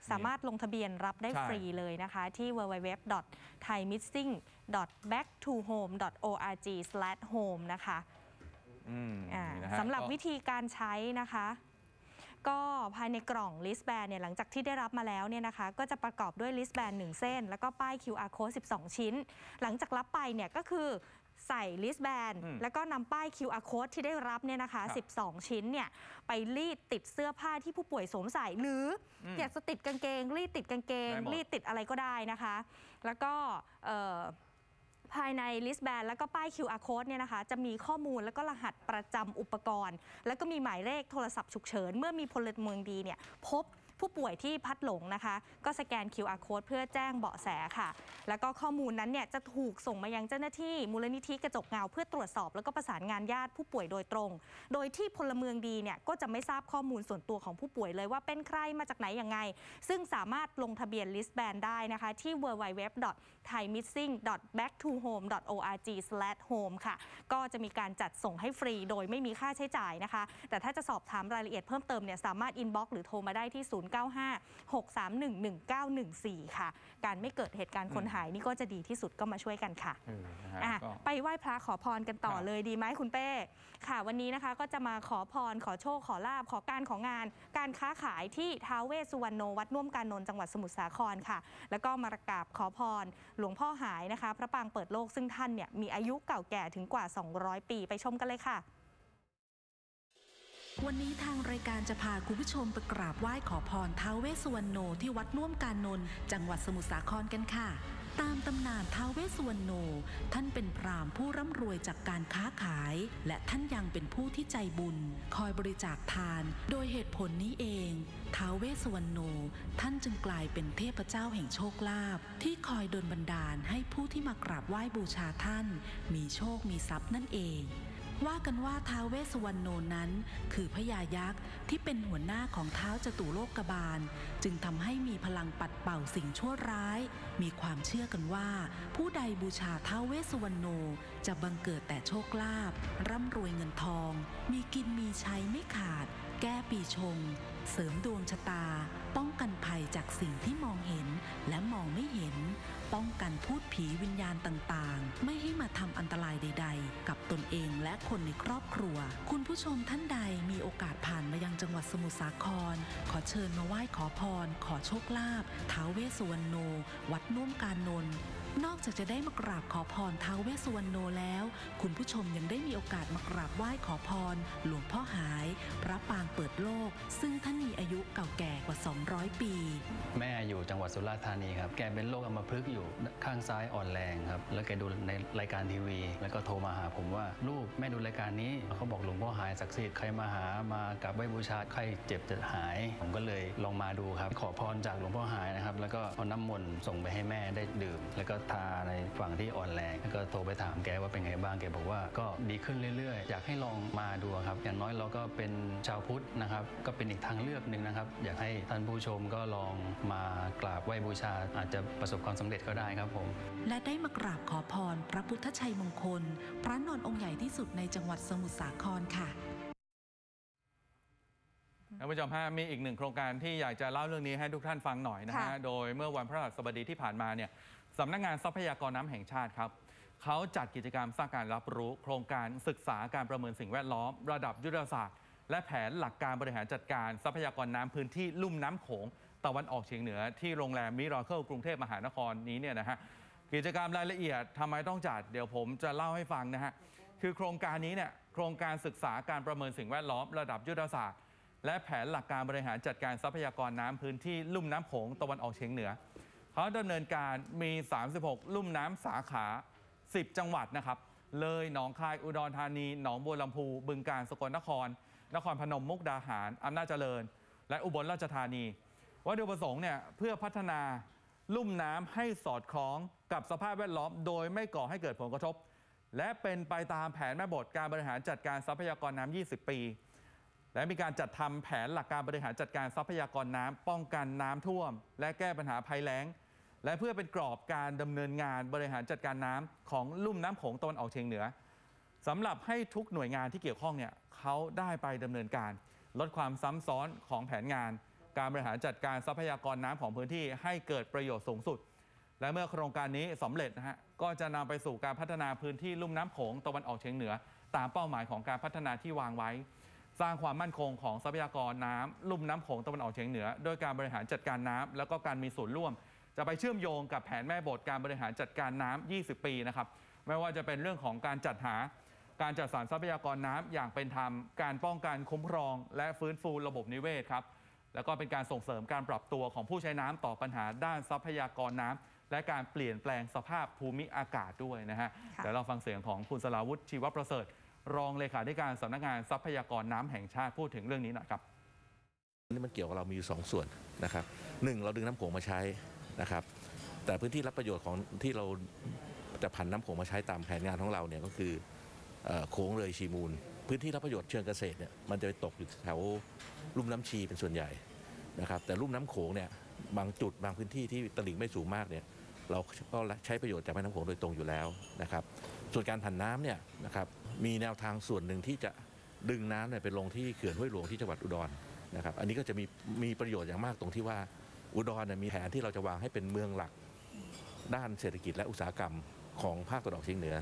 สามารถลงทะเบียนรับได้ฟรีเลยนะคะที่ ดับเบิลยู ดับเบิลยู ดับเบิลยู ดอท ไทย มิสซิ่ง ดอท แบ็ค ทู โฮม ดอท โอ อาร์ จี สแลช โฮม นะคะสำหรับวิธีการใช้นะคะก็ภายในกล่อง Wristband เนี่ยหลังจากที่ได้รับมาแล้วเนี่ยนะคะก็จะประกอบด้วย Wristband หนึ่งเส้นแล้วก็ป้าย คิว อาร์ Code สิบสอง ชิ้นหลังจากรับไปเนี่ยก็คือใส่ Wristband แล้วก็นำป้าย คิว อาร์ Code ที่ได้รับเนี่ยนะคะสิบสองชิ้นเนี่ยไปรีดติดเสื้อผ้าที่ผู้ป่วยสวมใส่หรืออยากจะติดกางเกงรีดติดกางเกงรีดติดอะไรก็ได้นะคะแล้วก็ภายใน Wristband แล้วก็ป้าย คิว อาร์ Code เนี่ยนะคะจะมีข้อมูลแล้วก็รหัสประจำอุปกรณ์แล้วก็มีหมายเลขโทรศัพท์ฉุกเฉินเมื่อมีพลเมืองดีเนี่ยพบผู้ป่วยที่พัดหลงนะคะก็สแกน คิว อาร์ Code เพื่อแจ้งเบาะแสค่ะแล้วก็ข้อมูลนั้นเนี่ยจะถูกส่งมายังเจ้าหน้าที่มูลนิธิกระจกเงาเพื่อตรวจสอบแล้วก็ประสานงานญาติผู้ป่วยโดยตรงโดยที่พลเมืองดีเนี่ยก็จะไม่ทราบข้อมูลส่วนตัวของผู้ป่วยเลยว่าเป็นใครมาจากไหนยังไงซึ่งสามารถลงทะเบียน Wristband ได้นะคะที่ ดับเบิลยู ดับเบิลยู ดับเบิลยู ดอท ไทย มิสซิ่ง ดอท แบ็ค ทู โฮม ดอท โอ อาร์ จี สแลช โฮม ค่ะก็จะมีการจัดส่งให้ฟรีโดยไม่มีค่าใช้จ่ายนะคะแต่ถ้าจะสอบถามรายละเอียดเพิ่มเติมเนี่ยสามารถอินบ็อกซ์หรือโทรมาได้ที่ ศูนย์ เก้า ห้า หก สาม หนึ่ง หนึ่ง เก้า หนึ่ง สี่ ค่ะการไม่เกิดเหตุการณ์คนหายนี่ก็จะดีที่สุดก็มาช่วยกันค่ะไปไหว้พระขอพรกันต่อเลยดีไหมคุณเป้ค่ะวันนี้นะคะก็จะมาขอพรขอโชคขอลาบขอการของงานการค้าขายที่ท้าวเวสสุวรรณโนวัดน่วมกานนท์จังหวัดสมุทรสาครค่ะแล้วก็มากราบขอพรหลวงพ่อหายนะคะพระปางเปิดโลกซึ่งท่านเนี่ยมีอายุเก่าแก่ถึงกว่าสองร้อยปีไปชมกันเลยค่ะวันนี้ทางรายการจะพาคุณผู้ชมไปกราบไหว้ขอพรท้าวเวสสุวรรณโนที่วัดน่วมกานนท์จังหวัดสมุทรสาครกันค่ะตามตำนานท้าวเวสสุวรรณโนท่านเป็นพราหมณ์ผู้ร่ำรวยจากการค้าขายและท่านยังเป็นผู้ที่ใจบุญคอยบริจาคทานโดยเหตุผลนี้เองท้าวเวสสุวรรณโนท่านจึงกลายเป็นเทพเจ้าแห่งโชคลาภที่คอยดลบันดาลให้ผู้ที่มากราบไหว้บูชาท่านมีโชคมีทรัพย์นั่นเองว่ากันว่าท้าวเวสสุวรรณโนนั้นคือพญายักษ์ที่เป็นหัวหน้าของท้าวจตุโลกบาลจึงทำให้มีพลังปัดเป่าสิ่งชั่วร้ายมีความเชื่อกันว่าผู้ใดบูชาท้าวเวสสุวรรณโนจะบังเกิดแต่โชคลาภร่ำรวยเงินทองมีกินมีใช้ไม่ขาดแก้ปีชงเสริมดวงชะตาป้องกันภัยจากสิ่งที่มองเห็นและมองไม่เห็นป้องกันพูดผีวิญญาณต่างๆไม่ให้มาทำอันตรายใดๆกับตนเองและคนในครอบครัวคุณผู้ชมท่านใดมีโอกาสผ่านมายังจังหวัดสมุทรสาครขอเชิญมาไหว้ขอพรขอโชคลาภท้าวเวสสุวรรณโนวัดน่วมกานนท์นอกจากจะได้มากราบขอพรท้าวเวสสุวรรณโนแล้วคุณผู้ชมยังได้มีโอกาสมากราบไหว้ขอพรหลวงพ่อหายพระปางเปิดโลกซึ่งท่านมีอายุเก่าแก่กว่าสองร้อยปีแม่อยู่จังหวัดสุราษฎร์ธานีครับแกเป็นโรคอัมพฤกษ์อยู่ข้างซ้ายอ่อนแรงครับแล้วแกดูในรายการทีวีแล้วก็โทรมาหาผมว่าลูกแม่ดูรายการนี้เขาบอกหลวงพ่อหายศักดิ์สิทธิ์ใครมาหามากราบไหว้บูชาใครเจ็บจะหายผมก็เลยลองมาดูครับขอพรจากหลวงพ่อหายนะครับแล้วก็เอาน้ำมนต์ส่งไปให้แม่ได้ดื่มแล้วก็ทาในฝั่งที่อ่อนแรงแล้วก็โทรไปถามแกว่าเป็นไงบ้างแกบอกว่าก็ดีขึ้นเรื่อยๆอยากให้ลองมาดูครับอย่างน้อยเราก็เป็นชาวพุทธนะครับก็เป็นอีกทางเลือกหนึ่งนะครับอยากให้ท่านผู้ชมก็ลองมากราบไหว้บูชาอาจจะประสบความสำเร็จก็ได้ครับผมและได้มากราบขอพรพระพุทธชัยมงคลพระนนท์องค์ใหญ่ที่สุดในจังหวัดสมุทรสาครค่ะท่านผู้ชมฮะมีอีกหนึ่งโครงการที่อยากจะเล่าเรื่องนี้ให้ทุกท่านฟังหน่อยนะฮะโดยเมื่อวันพฤหัสบดีที่ผ่านมาเนี่ยสำนักงานทรัพยากรน้ำแห่งชาติครับเขาจัดกิจกรรมสร้างการรับรู้โครงการศึกษาการประเมินสิ่งแวดล้อมระดับยุทธศาสตร์และแผนหลักการบริหารจัดการทรัพยากรน้ำพื้นที่ลุ่มน้ำโขงตะวันออกเฉียงเหนือที่โรงแรมมิราเคิลกรุงเทพมหานครนี้เนี่ยนะฮะกิจกรรมรายละเอียดทำไมต้องจัดเดี๋ยวผมจะเล่าให้ฟังนะฮะคือโครงการนี้เนี่ยโครงการศึกษาการประเมินสิ่งแวดล้อมระดับยุทธศาสตร์และแผนหลักการบริหารจัดการทรัพยากรน้ำพื้นที่ลุ่มน้ำโขงตะวันออกเฉียงเหนือเขาดำเนินการมีสามสิบหกลุ่มน้ำสาขาสิบจังหวัดนะครับเลยหนองคายอุดรธานีหนองบัวลำพูบึงกาฬสกลนครนครพนมมุกดาหารอำนาจเจริญและอุบลราชธานีวัตถุประสงค์เนี่ยเพื่อพัฒนาลุ่มน้ำให้สอดคล้องกับสภาพแวดล้อมโดยไม่ก่อให้เกิดผลกระทบและเป็นไปตามแผนแม่บทการบริหารจัดการทรัพยากรน้ำยี่สิบปีและมีการจัดทำแผนหลักการบริหารจัดการทรัพยากรน้ำป้องกันน้ำท่วมและแก้ปัญหาภัยแล้งและเพื่อเป็นกรอบการดำเนินงานบริหารจัดการน้ำของลุ่มน้ำโขงตะวันออกเฉียงเหนือสำหรับให้ทุกหน่วยงานที่เกี่ยวข้องเนี่ยเขาได้ไปดำเนินการลดความซ้ำซ้อนของแผนงานการบริหารจัดการทรัพยากรน้ำของพื้นที่ให้เกิดประโยชน์สูงสุดและเมื่อโครงการนี้สำเร็จนะฮะก็จะนำไปสู่การพัฒนาพื้นที่ลุ่มน้ำโขงตะวันออกเฉียงเหนือตามเป้าหมายของการพัฒนาที่วางไว้สร้างความมั่นคงของทรัพยากรน้ำลุ่มน้ำโขงตะวันออกเฉียงเหนือโดยการบริหารจัดการน้ำแล้วก็การมีส่วนร่วมจะไปเชื่อมโยงกับแผนแม่บทการบริหารจัดการน้ำยี่สิบปีนะครับไม่ว่าจะเป็นเรื่องของการจัดหาการจัดสรรทรัพยากรน้ำอย่างเป็นธรรมการป้องกันคุ้มครองและฟื้นฟูระบบนิเวศครับแล้วก็เป็นการส่งเสริมการปรับตัวของผู้ใช้น้ำต่อปัญหาด้านทรัพยากรน้ำและการเปลี่ยนแปลงสภาพภูมิอากาศด้วยนะฮะเดี๋ยวเราฟังเสียงของคุณสราวุฒิชีวประเสริฐรองเลขาธิการสำนักงานทรัพยากรน้ำแห่งชาติพูดถึงเรื่องนี้หน่อยครับนี่มันเกี่ยวกับเรามีอยู่สองส่วนนะครับหนึ่งเราดึงน้ำโขงมาใช้นะครับแต่พื้นที่รับประโยชน์ของที่เราจะผันน้ำโขงมาใช้ตามแผนงานของเราเนี่ยก็คือโขงเลยชีมูลพื้นที่รับประโยชน์เชิงเกษตรเนี่ยมันจะไปตกอยู่แถวลุ่มน้ำชีเป็นส่วนใหญ่นะครับแต่ลุ่มน้ำโขงเนี่ยบางจุดบางพื้นที่ที่ตลิ่งไม่สูงมากเนี่ยเราก็ใช้ประโยชน์จากแม่น้ำโขงโดยตรงอยู่แล้วนะครับส่วนการผันน้ำเนี่ยนะครับมีแนวทางส่วนหนึ่งที่จะดึงน้ำเนี่ยไปลงที่เขื่อนห้วยหลวงที่จังหวัดอุดรนะครับอันนี้ก็จะมีมีประโยชน์อย่างมากตรงที่ว่าอุดรเนี่ยมีแผนที่เราจะวางให้เป็นเมืองหลักด้านเศรษฐกิจและอุตสาหกรรมของภาคตะวันออกเฉียงเหนือ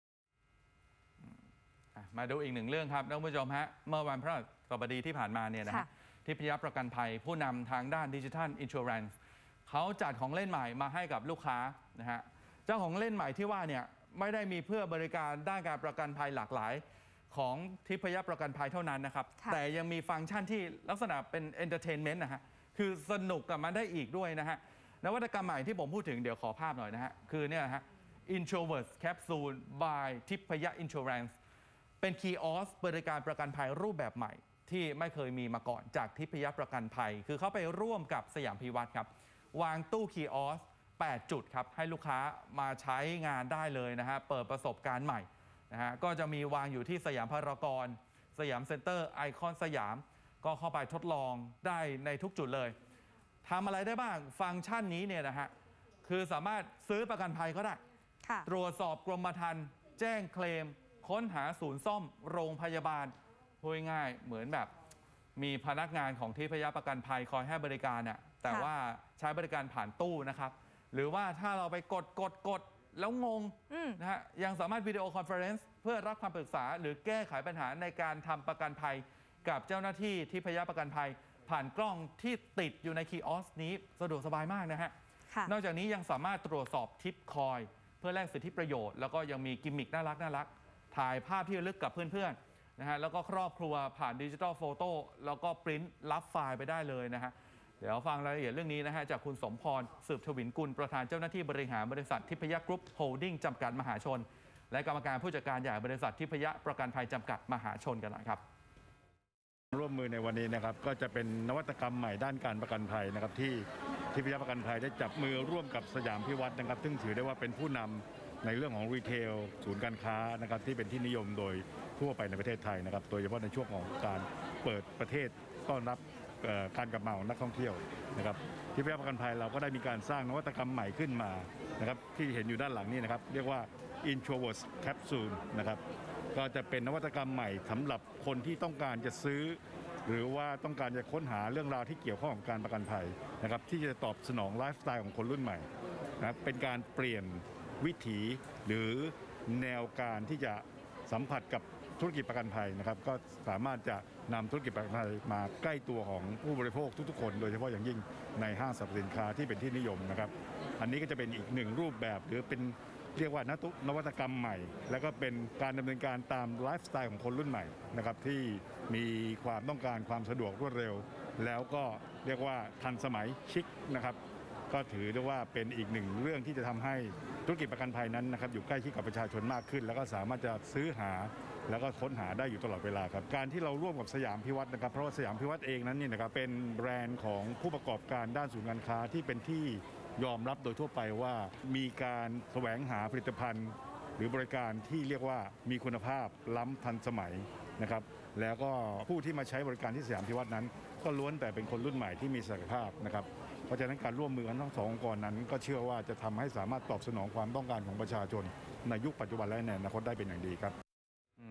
มาดูอีกหนึ่งเรื่องครับท่านผู้ชมฮะเมื่อวันพฤหัสบดีที่ผ่านมาเนี่ยนะฮะทิพยประกันภัยผู้นำทางด้านดิจิทัลอินชัวแรนซ์เขาจัดของเล่นใหม่มาให้กับลูกค้านะฮะเจ้าของเล่นใหม่ที่ว่าเนี่ยไม่ได้มีเพื่อบริการด้านการประกันภัยหลากหลายของทิพยประกันภัยเท่านั้นนะครับแต่ยังมีฟังก์ชันที่ลักษณะเป็นเอนเตอร์เทนเมนต์นะฮะคือสนุกกับมันได้อีกด้วยนะฮะนวัตกรรมใหม่ที่ผมพูดถึงเดี๋ยวขอภาพหน่อยนะฮะคือเนี่ยฮะ Introverse Capsule by ทิพย Insurance เป็นคีย์ออสบริการประกันภัยรูปแบบใหม่ที่ไม่เคยมีมาก่อนจากทิพยประกันภัยคือเขาไปร่วมกับสยามพิวัตรครับวางตู้คีย์ออสแปดจุดครับให้ลูกค้ามาใช้งานได้เลยนะฮะเปิดประสบการณ์ใหม่นะฮะก็จะมีวางอยู่ที่สยามพารากอนสยามเซ็นเตอร์ไอคอนสยามก็เข้าไปทดลองได้ในทุกจุดเลยทำอะไรได้บ้างฟังก์ชันนี้เนี่ยนะฮะคือสามารถซื้อประกันภัยก็ได้ตรวจสอบกรมธรรม์แจ้งเคลมค้นหาศูนย์ซ่อมโรงพยาบาลพูดง่ายเหมือนแบบมีพนักงานของทิพยประกันภัยคอยให้บริการน่ะแต่ว่าใช้บริการผ่านตู้นะครับหรือว่าถ้าเราไปกดกดกดแล้วงงนะฮะยังสามารถวิดีโอคอนเฟอเรนซ์เพื่อรับความปรึกษาหรือแก้ไขปัญหาในการทำประกันภัยกับเจ้าหน้าที่ทิพยประกันภัยผ่านกล้องที่ติดอยู่ในคีย์ออสนี้สะดวกสบายมากนะฮะนอกจากนี้ยังสามารถตรวจสอบทิปคอยเพื่อแลกสิทธิประโยชน์แล้วก็ยังมีกิมมิคน่ารักน่ารักถ่ายภาพที่ระลึกกับเพื่อนๆนะฮะแล้วก็ครอบครัวผ่านดิจิทัลโฟโต้แล้วก็ปริ้นรับไฟล์ไปได้เลยนะฮะเดี๋ยวฟังรายละเอียดเรื่องนี้นะฮะจากคุณสมพรสืบทวินกุลประธานเจ้าหน้าที่บริหารบริษัททิพยกรุ๊ปโฮลดิ้งจำกัดมหาชนและกรรมการผู้จัดการใหญ่บริษัททิพยประกันภัยจำกัดมหาชนกันหน่อยครับร่วมมือในวันนี้นะครับก็จะเป็นนวัตกรรมใหม่ด้านการประกันภัยนะครับที่ทิพยประกันภัยได้จับมือร่วมกับสยามพิวัตรนะครับซึ่งถือได้ว่าเป็นผู้นำในเรื่องของรีเทลศูนย์การค้านะครับที่เป็นที่นิยมโดยทั่วไปในประเทศไทยนะครับโดยเฉพาะในช่วงของการเปิดประเทศต้อนรับการกลับมาของนักท่องเที่ยวนะครับทิพยประกันภัยเราก็ได้มีการสร้างนวัตกรรมใหม่ขึ้นมานะครับที่เห็นอยู่ด้านหลังนี้นะครับเรียกว่า Introverse Capsule นะครับก็จะเป็นนวัตกรรมใหม่สำหรับคนที่ต้องการจะซื้อหรือว่าต้องการจะค้นหาเรื่องราวที่เกี่ยวข้องกับการประกันภัยนะครับที่จะตอบสนองไลฟ์สไตล์ของคนรุ่นใหม่นะครับเป็นการเปลี่ยนวิถีหรือแนวการที่จะสัมผัสกับธุรกิจประกันภัยนะครับก็สามารถจะนำธุรกิจประกันภัยมาใกล้ตัวของผู้บริโภคทุกๆคนโดยเฉพาะอย่างยิ่งในห้างสรรพสินค้าที่เป็นที่นิยมนะครับอันนี้ก็จะเป็นอีกหนึ่งรูปแบบหรือเป็นเรียกว่านวัตกรรมใหม่แล้วก็เป็นการดำเนินการตามไลฟ์สไตล์ของคนรุ่นใหม่นะครับที่มีความต้องการความสะดวกรวดเร็วแล้วก็เรียกว่าทันสมัยชิคนะครับก็ถือได้ว่าเป็นอีกหนึ่งเรื่องที่จะทำให้ธุรกิจประกันภัยนั้นนะครับอยู่ใกล้ชิดกับประชาชนมากขึ้นแล้วก็สามารถจะซื้อหาแล้วก็ค้นหาได้อยู่ตลอดเวลาครับการที่เราร่วมกับสยามพิวัตรนะครับเพราะว่าสยามพิวัตรเองนั้นนี่นะครับเป็นแบรนด์ของผู้ประกอบการด้านศูนย์การค้าที่เป็นที่ยอมรับโดยทั่วไปว่ามีการแสวงหาผลิตภัณฑ์หรือบริการที่เรียกว่ามีคุณภาพล้ำทันสมัยนะครับแล้วก็ผู้ที่มาใช้บริการที่สยามพิวัตรนั้นก็ล้วนแต่เป็นคนรุ่นใหม่ที่มีศักยภาพนะครับเพราะฉะนั้นการร่วมมือกันทั้งสององค์กรนั้นก็เชื่อว่าจะทำให้สามารถตอบสนองความต้องการของประชาชนในยุคปัจจุบันและในอนาคตได้เป็นอย่างดีครับ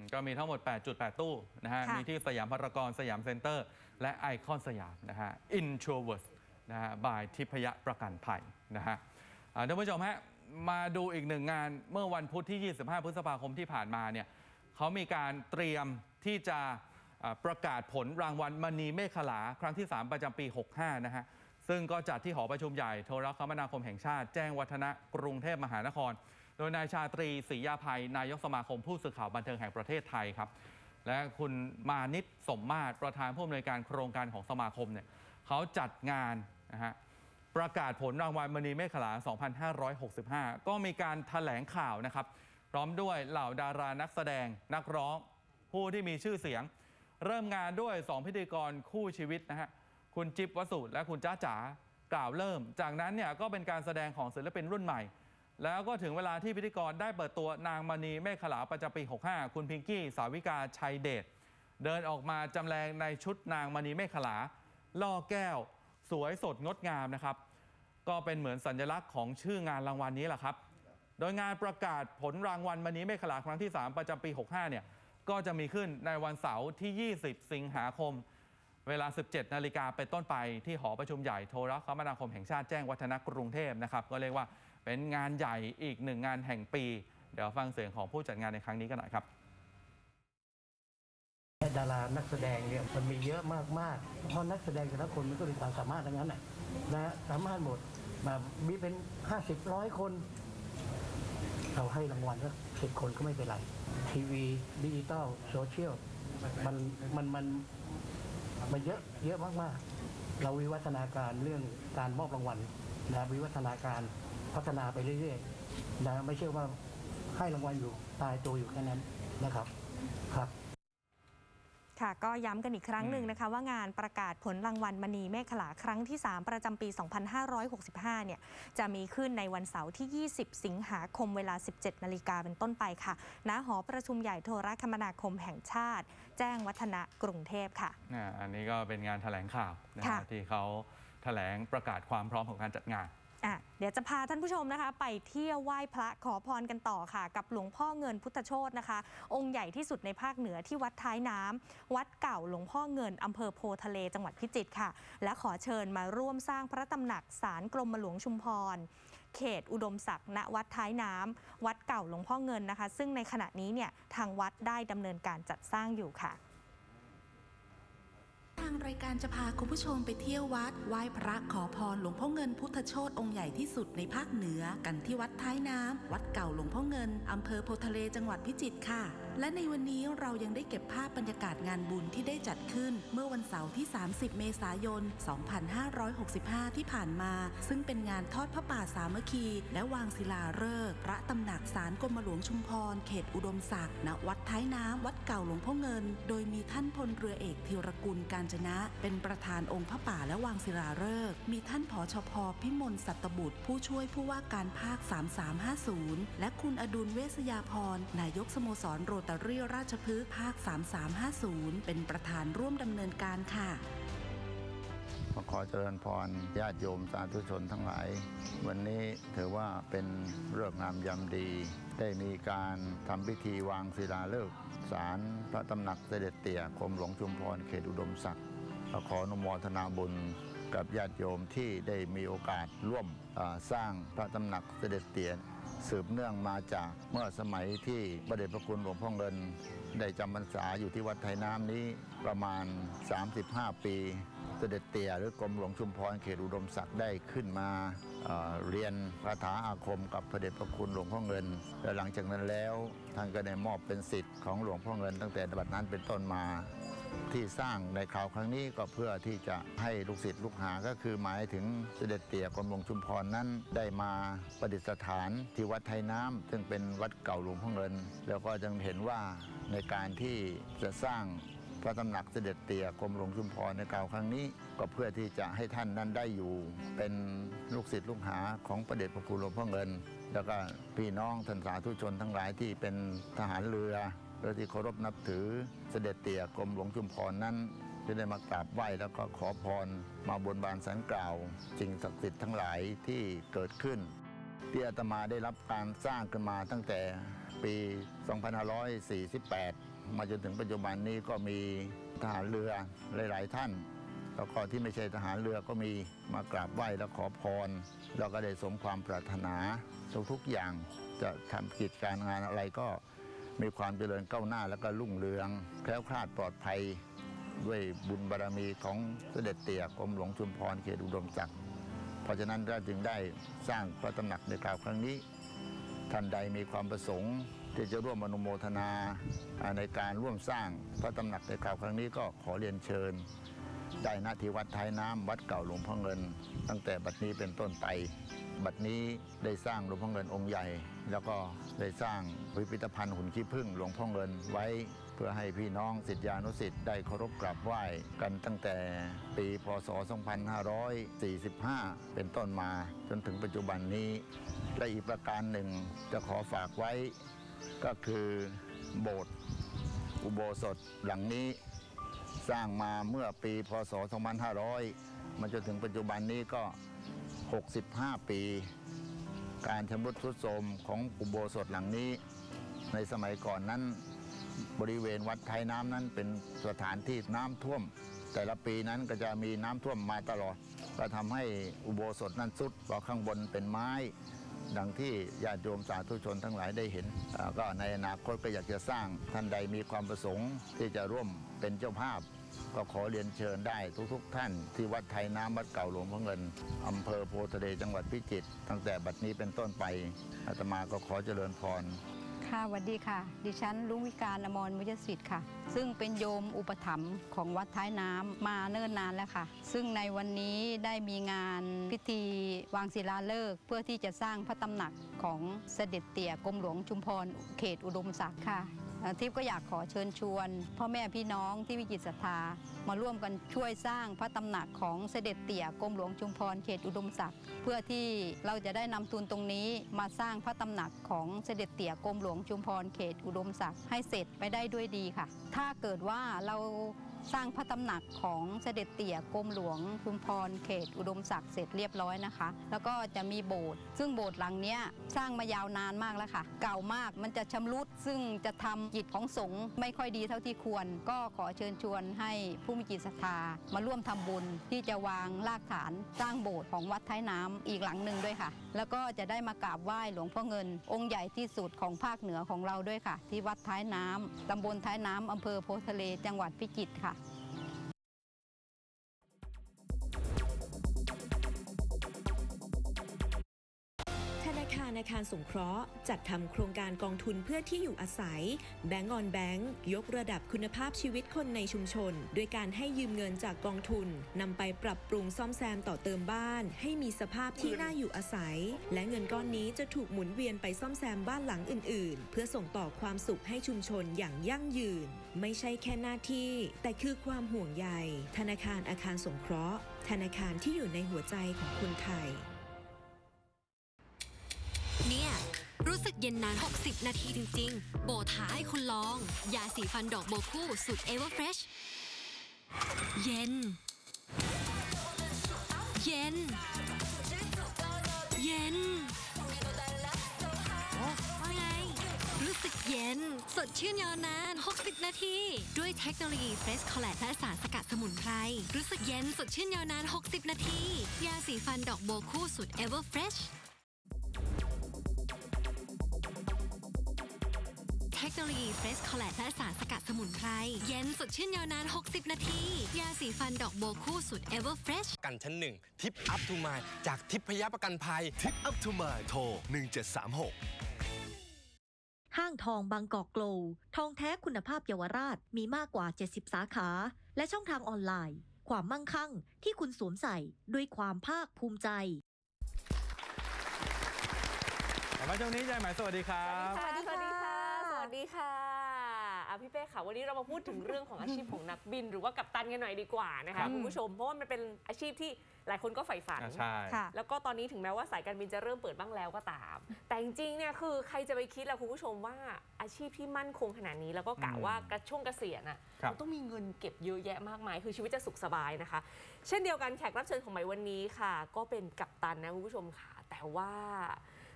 ก็มีทั้งหมด แปดจุดแปด ตู้นะฮะ มีที่สยามพารากอนสยามเซ็นเตอร์ และไอคอนสยามนะฮะ Introvert นะฮะ by ทิพยประกันภัยนะฮะท่านผู้ชมฮะ มาดูอีกหนึ่งงานเมื่อวันพุธที่ ยี่สิบห้า พฤษภาคมที่ผ่านมาเนี่ยเขามีการเตรียมที่จะประกาศผลรางวัลมณีเมฆขลาครั้งที่ สาม ประจำปี หกสิบห้า นะฮะ ซึ่งก็จัดที่หอประชุมใหญ่โทรคมนาคมแห่งชาติแจ้งวัฒนะกรุงเทพมหานคร โดยนายชาตรีศรียาภัยนายกสมาคมผู้สื่อข่าวบันเทิงแห่งประเทศไทยครับและคุณมานิตสมมาตรประธานผู้อำนวยการโครงการของสมาคมเนี่ยเขาจัดงานนะฮะประกาศผลรางวัลมณีเมฆขลา สองพันห้าร้อยหกสิบห้า ก็มีการแถลงข่าวนะครับพร้อมด้วยเหล่าดารานักแสดงนักร้องผู้ที่มีชื่อเสียงเริ่มงานด้วยสองพิธีกรคู่ชีวิตนะฮะคุณจิ๊บวสุและคุณจ้าจ๋ากล่าวเริ่มจากนั้นเนี่ยก็เป็นการแสดงของศิลปินรุ่นใหม่แล้วก็ถึงเวลาที่พิธีกรได้เปิดตัวนางมณีเมฆขลาประจำปี หกสิบห้า คุณพิงกี้สาวิกาชัยเดชเดินออกมาจำแรงในชุดนางมณีเมฆขลาล่อแก้วสวยสดงดงามนะครับก็เป็นเหมือนสัญลักษณ์ของชื่องานรางวัลนี้แหละครับโดยงานประกาศผลรางวัลมณีเมฆขลาครั้งที่ สาม ประจำปี หกสิบห้า เนี่ยก็จะมีขึ้นในวันเสาร์ที่ ยี่สิบ สิงหาคมเวลา สิบเจ็ด นาฬิกาเป็นต้นไปที่หอประชุมใหญ่โทรคมนาคมแห่งชาติแจ้งวัฒนะกรุงเทพนะครับก็เรียกว่าเป็นงานใหญ่อีกหนึ่งงานแห่งปีเดี๋ยวฟังเสียงของผู้จัดงานในครั้งนี้กันหน่อยครับดารานักแสดงเนี่ยมันมีเยอะมากๆเพราะนักแสดงแต่ละคนมันก็มีความสามารถทั้งนั้นแหละนะสามารถหมดแบบมีเป็นห้าสิบร้อยคนเราให้รางวัลสักสิบคนก็ไม่เป็นไรทีวีดิจิตอลโซเชียลมันมันมันมันเยอะเยอะมากๆเราวิวัฒนาการเรื่องการมอบรางวัลนะวิวัฒนาการพัฒนาไปเรื่อยๆนะไม่ใช่ว่าให้รางวัลอยู่ตายตัวอยู่แค่นั้นนะครับครับค่ะก็ย้ำกันอีกครั้งหนึ่งนะคะว่างานประกาศผลรางวัลมณีเมฆขลาครั้งที่ สาม ประจำปี สองพันห้าร้อยหกสิบห้า เนี่ยจะมีขึ้นในวันเสาร์ที่ ยี่สิบ สิงหาคมเวลา สิบเจ็ด นาฬิกาเป็นต้นไปค่ะณหอประชุมใหญ่โทรคมนาคมแห่งชาติแจ้งวัฒนะกรุงเทพค่ะอันนี้ก็เป็นงานแถลงข่าวนะที่เขาแถลงประกาศความพร้อมของการจัดงานอ่ะเดี๋ยวจะพาท่านผู้ชมนะคะไปเที่ยวไหว้พระขอพรกันต่อค่ะกับหลวงพ่อเงินพุทธโชตินะคะองค์ใหญ่ที่สุดในภาคเหนือที่วัดท้ายน้ำวัดเก่าหลวงพ่อเงินอำเภอโพทะเลจังหวัดพิจิตรค่ะและขอเชิญมาร่วมสร้างพระตำหนักศาลกรมหลวงชุมพรเขตอุดมศักดิ์ณวัดท้ายน้ำวัดเก่าหลวงพ่อเงินนะคะซึ่งในขณะนี้เนี่ยทางวัดได้ดำเนินการจัดสร้างอยู่ค่ะทางรายการจะพาคุณผู้ชมไปเที่ยววัดไหว้พระขอพรหลวงพ่อเงินพุทธโชติองค์ใหญ่ที่สุดในภาคเหนือกันที่วัดท้ายน้ำวัดเก่าหลวงพ่อเงินอำเภอโพทะเลจังหวัดพิจิตรค่ะและในวันนี้เรายังได้เก็บภาพบรรยากาศงานบุญที่ได้จัดขึ้นเมื่อวันเสาร์ที่ สามสิบ เมษายน สองพันห้าร้อยหกสิบห้า ที่ผ่านมาซึ่งเป็นงานทอดพระป่าสามัคคีและวางศิลาฤกษ์พระตำหนักศาลกรมหลวงชุมพรเขตอุดมศักดิ์ณวัดท้ายน้ำวัดเก่าหลวงพ่อเงินโดยมีท่านพลเรือเอกธีรกุลกาญจนะเป็นประธานองค์พระป่าและวางศิลาฤกษ์มีท่านผชภ.พิมลสัตบุตรผู้ช่วยผู้ว่าการภาคสามสามห้าศูนย์และคุณอดุลเวชยาพรนายกสโมสรโรตารี่ราชพฤกษ์ภาคสามสามห้าศูนย์เป็นประธานร่วมดำเนินการค่ะขอเจริญพรญาติโยมสาธุชนทั้งหลายวันนี้ถือว่าเป็นฤกษ์งามยามดีได้มีการทำพิธีวางศิลาฤกษ์ศาลพระตำหนักเสด็จเตี่ยกรมหลวงชุมพรเขตอุดมศักดิ์ขออนุโมทนาบุญกับญาติโยมที่ได้มีโอกาสร่วมสร้างพระตำหนักเสด็จเตี่ยสืบเนื่องมาจากเมื่อสมัยที่พระเดชพระคุณหลวงพ่อเงินได้จำพรรษาอยู่ที่วัดไทยน้ำนี้ประมาณสามสิบห้าปีเสด็จเตี่ยหรือกรมหลวงชุมพรเขตอุดมศักดิ์ได้ขึ้นมา เอ่อ เรียนคาถาอาคมกับพระเดชพระคุณหลวงพ่อเงินและหลังจากนั้นแล้วท่านก็ได้มอบเป็นศิษย์ของหลวงพ่อเงินตั้งแต่บัดนั้นเป็นต้นมาที่สร้างในคราวครั้งนี้ก็เพื่อที่จะให้ลูกศิษย์ลูกหาก็คือหมายถึงเสด็จเตี่ยกรมหลวงชุมพรนั้นได้มาประดิษฐานที่วัดไทยน้ำซึ่งเป็นวัดเก่าหลวงพ่อเงินแล้วก็ยังเห็นว่าในการที่จะสร้างพระตำหนักเสด็จเตี่ยกรมหลวงชุมพรในคราวครั้งนี้ก็เพื่อที่จะให้ท่านนั้นได้อยู่เป็นลูกศิษย์ลูกหาของพระเดชพระคุณหลวงพ่อเงินแล้วก็พี่น้องท่านสาธุชนทั้งหลายที่เป็นทหารเรือโดยที่เคารพนับถือเสด็จเตี่ยกรมหลวงชุมพรนั้นจะได้มากราบไหว้แล้วก็ขอพรมาบนบานศาลกล่าวสิ่งศักดิ์สิทธิ์ทั้งหลายที่เกิดขึ้นที่อาตมาได้รับการสร้างขึ้นมาตั้งแต่ปี สองพันห้าร้อยสี่สิบแปดมาจนถึงปัจจุบันนี้ก็มีทหารเรือหลายๆท่านแล้วก็ที่ไม่ใช่ทหารเรือก็มีมากราบไหว้และขอพรแล้วก็ได้สมความปรารถนาทุกๆอย่างจะทำกิจการงานอะไรก็มีความเจริญก้าวหน้าและก็รุ่งเรืองแคล้วคลาดปลอดภัยด้วยบุญบารมีของเสด็จเตี่ยกรมหลวงชุมพรเขตอุดมศักดิ์เพราะฉะนั้นเราจึงได้สร้างพระตำหนักในคราวครั้งนี้ท่านใดมีความประสงค์ที่จะร่วมอนุโมทนาในการร่วมสร้างพระตำหนักในคราวครั้งนี้ก็ขอเรียนเชิญได้ณที่วัดท้ายน้ำวัดเก่าหลวงพ่อเงินตั้งแต่บัดนี้เป็นต้นไปบัดนี้ได้สร้างหลวงพ่อเงินองค์ใหญ่แล้วก็ได้สร้างพิพิธภัณฑ์หุ่นขี้ผึ้งหลวงพ่อเงินไว้เพื่อให้พี่น้องศิษยานุศิษย์ได้เคารพกราบไหว้กันตั้งแต่ปีพ.ศ. สองพันห้าร้อยสี่สิบห้าเป็นต้นมาจนถึงปัจจุบันนี้และอีกประการหนึ่งจะขอฝากไว้ก็คือโบสถ์อุโบสถหลังนี้สร้างมาเมื่อปีพ.ศ. สองพันห้าร้อยมาจนถึงปัจจุบันนี้ก็หกสิบห้าปีการชำรุดทรุดโทรมของอุโบสถหลังนี้ในสมัยก่อนนั้นบริเวณวัดท้ายน้ำนั้นเป็นสถานที่น้ำท่วมแต่ละปีนั้นก็จะมีน้ำท่วมมาตลอดก็ทำให้อุโบสถนั้นทรุดเพราะข้างบนเป็นไม้ดังที่ญาติโยมสาธุชนทั้งหลายได้เห็นก็ในอนาคตก็อยากจะสร้างท่านใดมีความประสงค์ที่จะร่วมเป็นเจ้าภาพก็ขอเรียนเชิญได้ทุกๆท่านที่วัดไทยน้ำวัดเก่าหลวงพ่อเงินอำเภอโพธิ์ทะเลจังหวัดพิจิตรตั้งแต่บัดนี้เป็นต้นไปอาตมาก็ขอเจริญพรค่ะสวัสดีค่ะดิฉันลุงวิการอมรมุจสิทธิ์ค่ะซึ่งเป็นโยมอุปถัมภ์ของวัดท้ายน้ำมาเนิ่นนานแล้วค่ะซึ่งในวันนี้ได้มีงานพิธีวางศิลาฤกษ์เพื่อที่จะสร้างพระตำหนักของเสด็จเตี่ยกรมหลวงชุมพรเขตอุดมศักดิ์ค่ะทิพย์ก็อยากขอเชิญชวนพ่อแม่พี่น้องที่มีจิตศรัทธามาร่วมกันช่วยสร้างพระตำหนักของเสด็จเตี่ยกรมหลวงชุมพรเขตอุดมศักดิ์เพื่อที่เราจะได้นำทุนตรงนี้มาสร้างพระตำหนักของเสด็จเตี่ยกรมหลวงชุมพรเขตอุดมศักดิ์ให้เสร็จไปได้ด้วยดีค่ะถ้าเกิดว่าเราสร้างพระตำหนักของเสด็จเตี่ยกรมหลวงชุมพรเขตอุดมศักดิ์เสร็จเรียบร้อยนะคะแล้วก็จะมีโบสถ์ซึ่งโบสถ์หลังนี้สร้างมายาวนานมากแล้วค่ะเก่ามากมันจะชำรุดซึ่งจะทำจิตของสงฆ์ไม่ค่อยดีเท่าที่ควรก็ขอเชิญชวนให้ผู้มีจิตศรัทธามาร่วมทำบุญที่จะวางรากฐานสร้างโบสถ์ของวัดท้ายน้ำอีกหลังหนึ่งด้วยค่ะแล้วก็จะได้มากราบไหว้หลวงพ่อเงินองค์ใหญ่ที่สุดของภาคเหนือของเราด้วยค่ะที่วัดท้ายน้ำตำบลท้ายน้ำอำเภอโพธิ์ทะเลจังหวัดพิจิตรค่ะธนาคารอาคารสงเคราะห์จัดทำโครงการกองทุนเพื่อที่อยู่อาศัยแบงก์ออนแบงก์ยกระดับคุณภาพชีวิตคนในชุมชนด้วยการให้ยืมเงินจากกองทุนนำไปปรับปรุงซ่อมแซมต่อเติมบ้านให้มีสภาพที่น่าอยู่อาศัยและเงินก้อนนี้จะถูกหมุนเวียนไปซ่อมแซมบ้านหลังอื่นๆเพื่อส่งต่อความสุขให้ชุมชนอย่างยั่งยืนไม่ใช่แค่หน้าที่แต่คือความห่วงใยธนาคารอาคารสงเคราะห์ธนาคารที่อยู่ในหัวใจของคนไทยเนี่ยรู้สึกเย็นนานหกสิบนาทีจริงๆโบท้าให้คุณลองยาสีฟันดอกโบคู่สูตร Everfresh เย็นเย็นเย็นโอ้ว่าไงรู้สึกเย็นสดชื่นยาวนานหกสิบนาทีด้วยเทคโนโลยี Fresh Collect และสารสกัดสมุนไพรรู้สึกเย็นสดชื่นยาวนานหกสิบนาทียาสีฟันดอกโบคู่สูตร Everfreshเทคโนโลยี Fresh Collect และสารสกัดสมุนไพรเย็นสดชื่นยาวนานหกสิบนาทียาสีฟันดอกโบคู่สูตร Everfresh กันชั้นหนึ่งทิปอัพทูมายจากทิพยประกันภัยทิปอัพทูมายโทรหนึ่งเจ็ดสามหกห้างทองบางกอกโกลว์ทองแท้คุณภาพเยาวราชมีมากกว่าเจ็ดสิบสาขาและช่องทางออนไลน์ความมั่งคั่งที่คุณสวมใส่ด้วยความภาคภูมิใจมาช่วงนี้ใจหมายสวัสดีครับสวัสดีค่ะสวัสดีค่ะอ่ะพี่เป้ค่ะวันนี้เรามาพูดถึงเรื่องของอาชีพของนักบินหรือว่ากัปตันกันหน่อยดีกว่านะคะคุณผู้ชมเพราะว่ามันเป็นอาชีพที่หลายคนก็ใฝ่ฝันแล้วก็ตอนนี้ถึงแม้ว่าสายการบินจะเริ่มเปิดบ้างแล้วก็ตามแต่จริงๆเนี่ยคือใครจะไปคิดล่ะคุณผู้ชมว่าอาชีพที่มั่นคงขนาดนี้แล้วก็กะว่ากระช่วงเกษียณอ่ะมันต้องมีเงินเก็บเยอะแยะมากมายคือชีวิตจะสุขสบายนะคะเช่นเดียวกันแขกรับเชิญของใหม่วันนี้ค่ะก็เป็นกัปตันนะคุณผู้ชมค่ะแต่ว่า